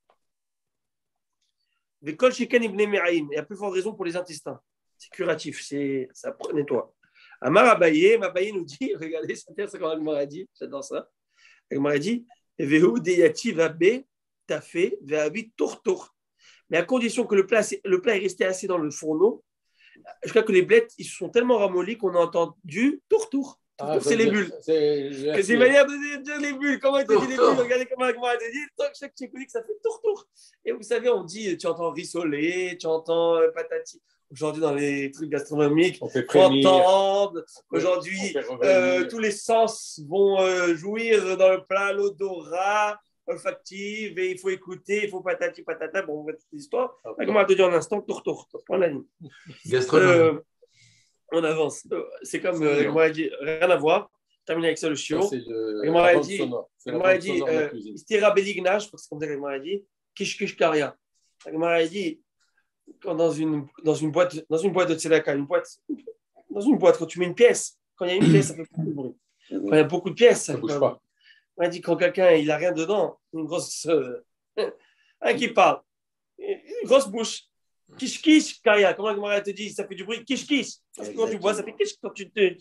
L'école chez Ibn Me'aim. Il y a plus forte raison pour les intestins. C'est curatif, ça nettoie. Amar Abaye nous dit, regardez, c'est intéressant quand Agmar a dit, j'adore ça. Agmar a dit, Vehu deyati vabe tafé vehabi tourtour. Mais à condition que le plat est resté assez dans le fourneau, jusqu'à que les blettes ils sont tellement ramollis qu'on a entendu tourtour. C'est les bulles. C'est une manière de dire les bulles. Comment il te dit les bulles? Regardez comment Agmar a dit, chaque que ça fait tourtour. Et vous savez, on dit, tu entends rissoler, tu entends patati. Aujourd'hui, dans les trucs gastronomiques, on entend aujourd'hui, tous les sens vont jouir dans le plat, l'odorat olfactif, et il faut écouter, il faut patati patata. Bon, on va toute l'histoire. Comment te dire en instant, tour. On a dit. On avance. C'est comme, moi, a dit, rien à voir. Terminé avec ça, le chiot. Moi, a dit, Istira Beligna, je crois que c'est comme ça que moi, a dit, Kish Karia. Moi, a dit, dans une boîte de tzedaka, dans une boîte, quand tu mets une pièce, quand il y a une pièce, ça fait beaucoup de bruit. Quand il y a beaucoup de pièces, ça bouge pas. On a dit quand quelqu'un il a rien dedans, une grosse qui parle, une grosse bouche, kish Kaya, comment Gemara te dit, ça fait du bruit, kish. Parce que quand tu bois, ça fait kish quand tu te.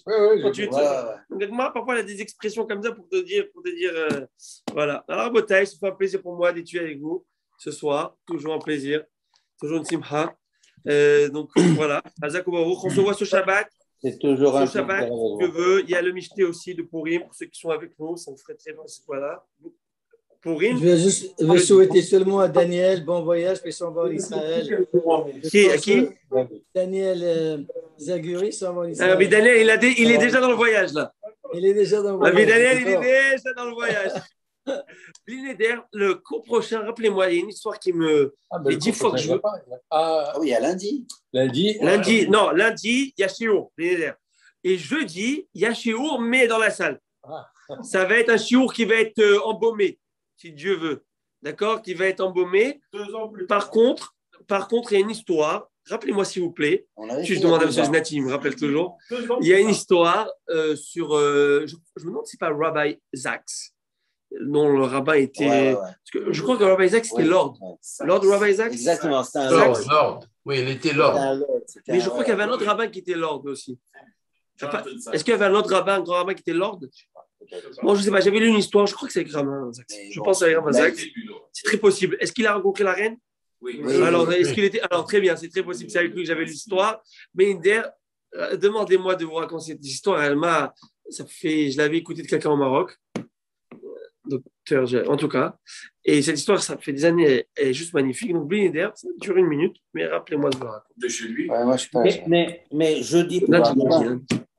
Parfois il y a des expressions comme ça pour te dire, voilà. Alors Botaï, ça fait un plaisir pour moi d'être avec vous ce soir, toujours un plaisir. Toujours une simha. Donc voilà. On se voit ce Shabbat. C'est toujours un Shabbat. Je veux. Il y a le Mishté aussi de Purim pour ceux qui sont avec nous. Ça me ferait très bien. Voilà. Purim. Je vais souhaiter seulement à Daniel bon voyage puis s'en va en Israël. Qui? Daniel Zaguri s'en va en Israël. Mais Daniel, il est déjà dans le voyage là. Il est déjà dans le voyage. Mais Daniel, il est déjà dans le voyage. Linéaire, le cours prochain, rappelez-moi, il y a une histoire qui me. Les 10 fois que je veux. Ah oui, il y a lundi. Lundi, il y a Shiur, linéaire. Et jeudi, il y a Shiur, mais dans la salle. Ça va être un Shiur qui va être embaumé, si Dieu veut. D'accord? Qui va être embaumé. 2 ans plus tard. Par contre, il y a une histoire. Rappelez-moi, s'il vous plaît. Je demande à M. Znati, il me rappelle toujours. Il y a une histoire sur. Je me demande si ce n'est pas Rabbi Zaks. Non, le rabbin était. Parce que je crois que Rabbi Isaac, c'était Lord. Lord Rabbi Isaac. Exactement, c'était un Lord. Oui, il était Lord. Mais je crois qu'il y avait un autre rabbin qui était Lord aussi. Est-ce qu'il y avait un autre rabbin, un grand rabbin qui était Lord? Bon, je ne sais pas, j'avais lu une histoire, je crois que c'est avec Rabbi Isaac. Je pense à Rabbi Isaac. C'est très possible. Est-ce qu'il a rencontré la reine? Oui. Alors, est-ce qu'il était. Alors, très bien, c'est très possible. C'est avec lui que j'avais lu l'histoire. Mais Inder, demandez-moi de vous raconter cette histoire. Je l'avais écoutée de quelqu'un au Maroc. docteur, en tout cas. Et cette histoire, ça fait des années, elle est juste magnifique. Donc, Bli Neder, ça dure 1 minute, mais rappelez-moi de le raconter chez lui. Ouais, moi, je suis pas mais jeudi prochain.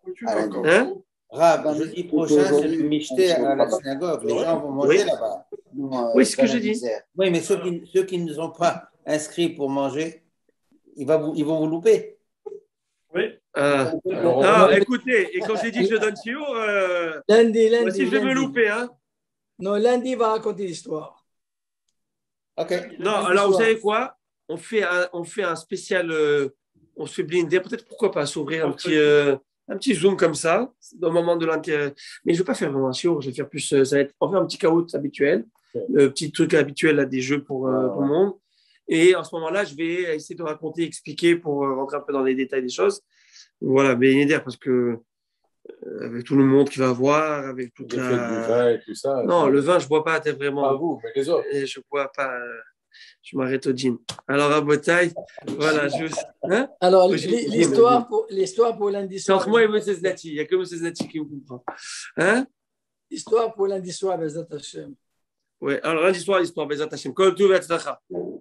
Rab, jeudi prochain, c'est le Michté à la synagogue. Les gens vont manger là-bas. Oui, c'est ce que je dis. Oui, mais ceux qui ne sont pas inscrits pour manger, ils vont vous louper. Oui. Non, écoutez, et quand j'ai dit que je donne Chiour, lundi, si je vais me louper, hein. Non, lundi, il va raconter l'histoire. Ok. Non, alors vous savez quoi? On fait un spécial, on se fait blinder, peut-être pourquoi pas s'ouvrir un petit zoom comme ça, au moment de l'intérêt. Mais je ne vais pas faire vraiment un Chiour, je vais faire plus, ça va être, on fait un petit caout habituel, le petit truc habituel à des jeux pour tout le monde. Et en ce moment-là, je vais essayer de raconter, expliquer pour rentrer un peu dans les détails des choses. Voilà, Bénédère, parce que avec tout le monde qui va voir, avec toute du vin et tout ça. Non, le vin, je ne bois pas, t'es vraiment. Pas vous, mais les autres. Je ne bois pas, je m'arrête au gin. Alors, à Botaï, voilà. Hein? Alors, l'histoire pour lundi soir. C'est entre moi et M. Znati, il n'y a que M. Znati qui me comprend. Hein? L'histoire pour lundi soir, Bezat Hashem. Oui, alors lundi soir, l'histoire, Bezat Hashem. Kol Tuv Hatzlacha.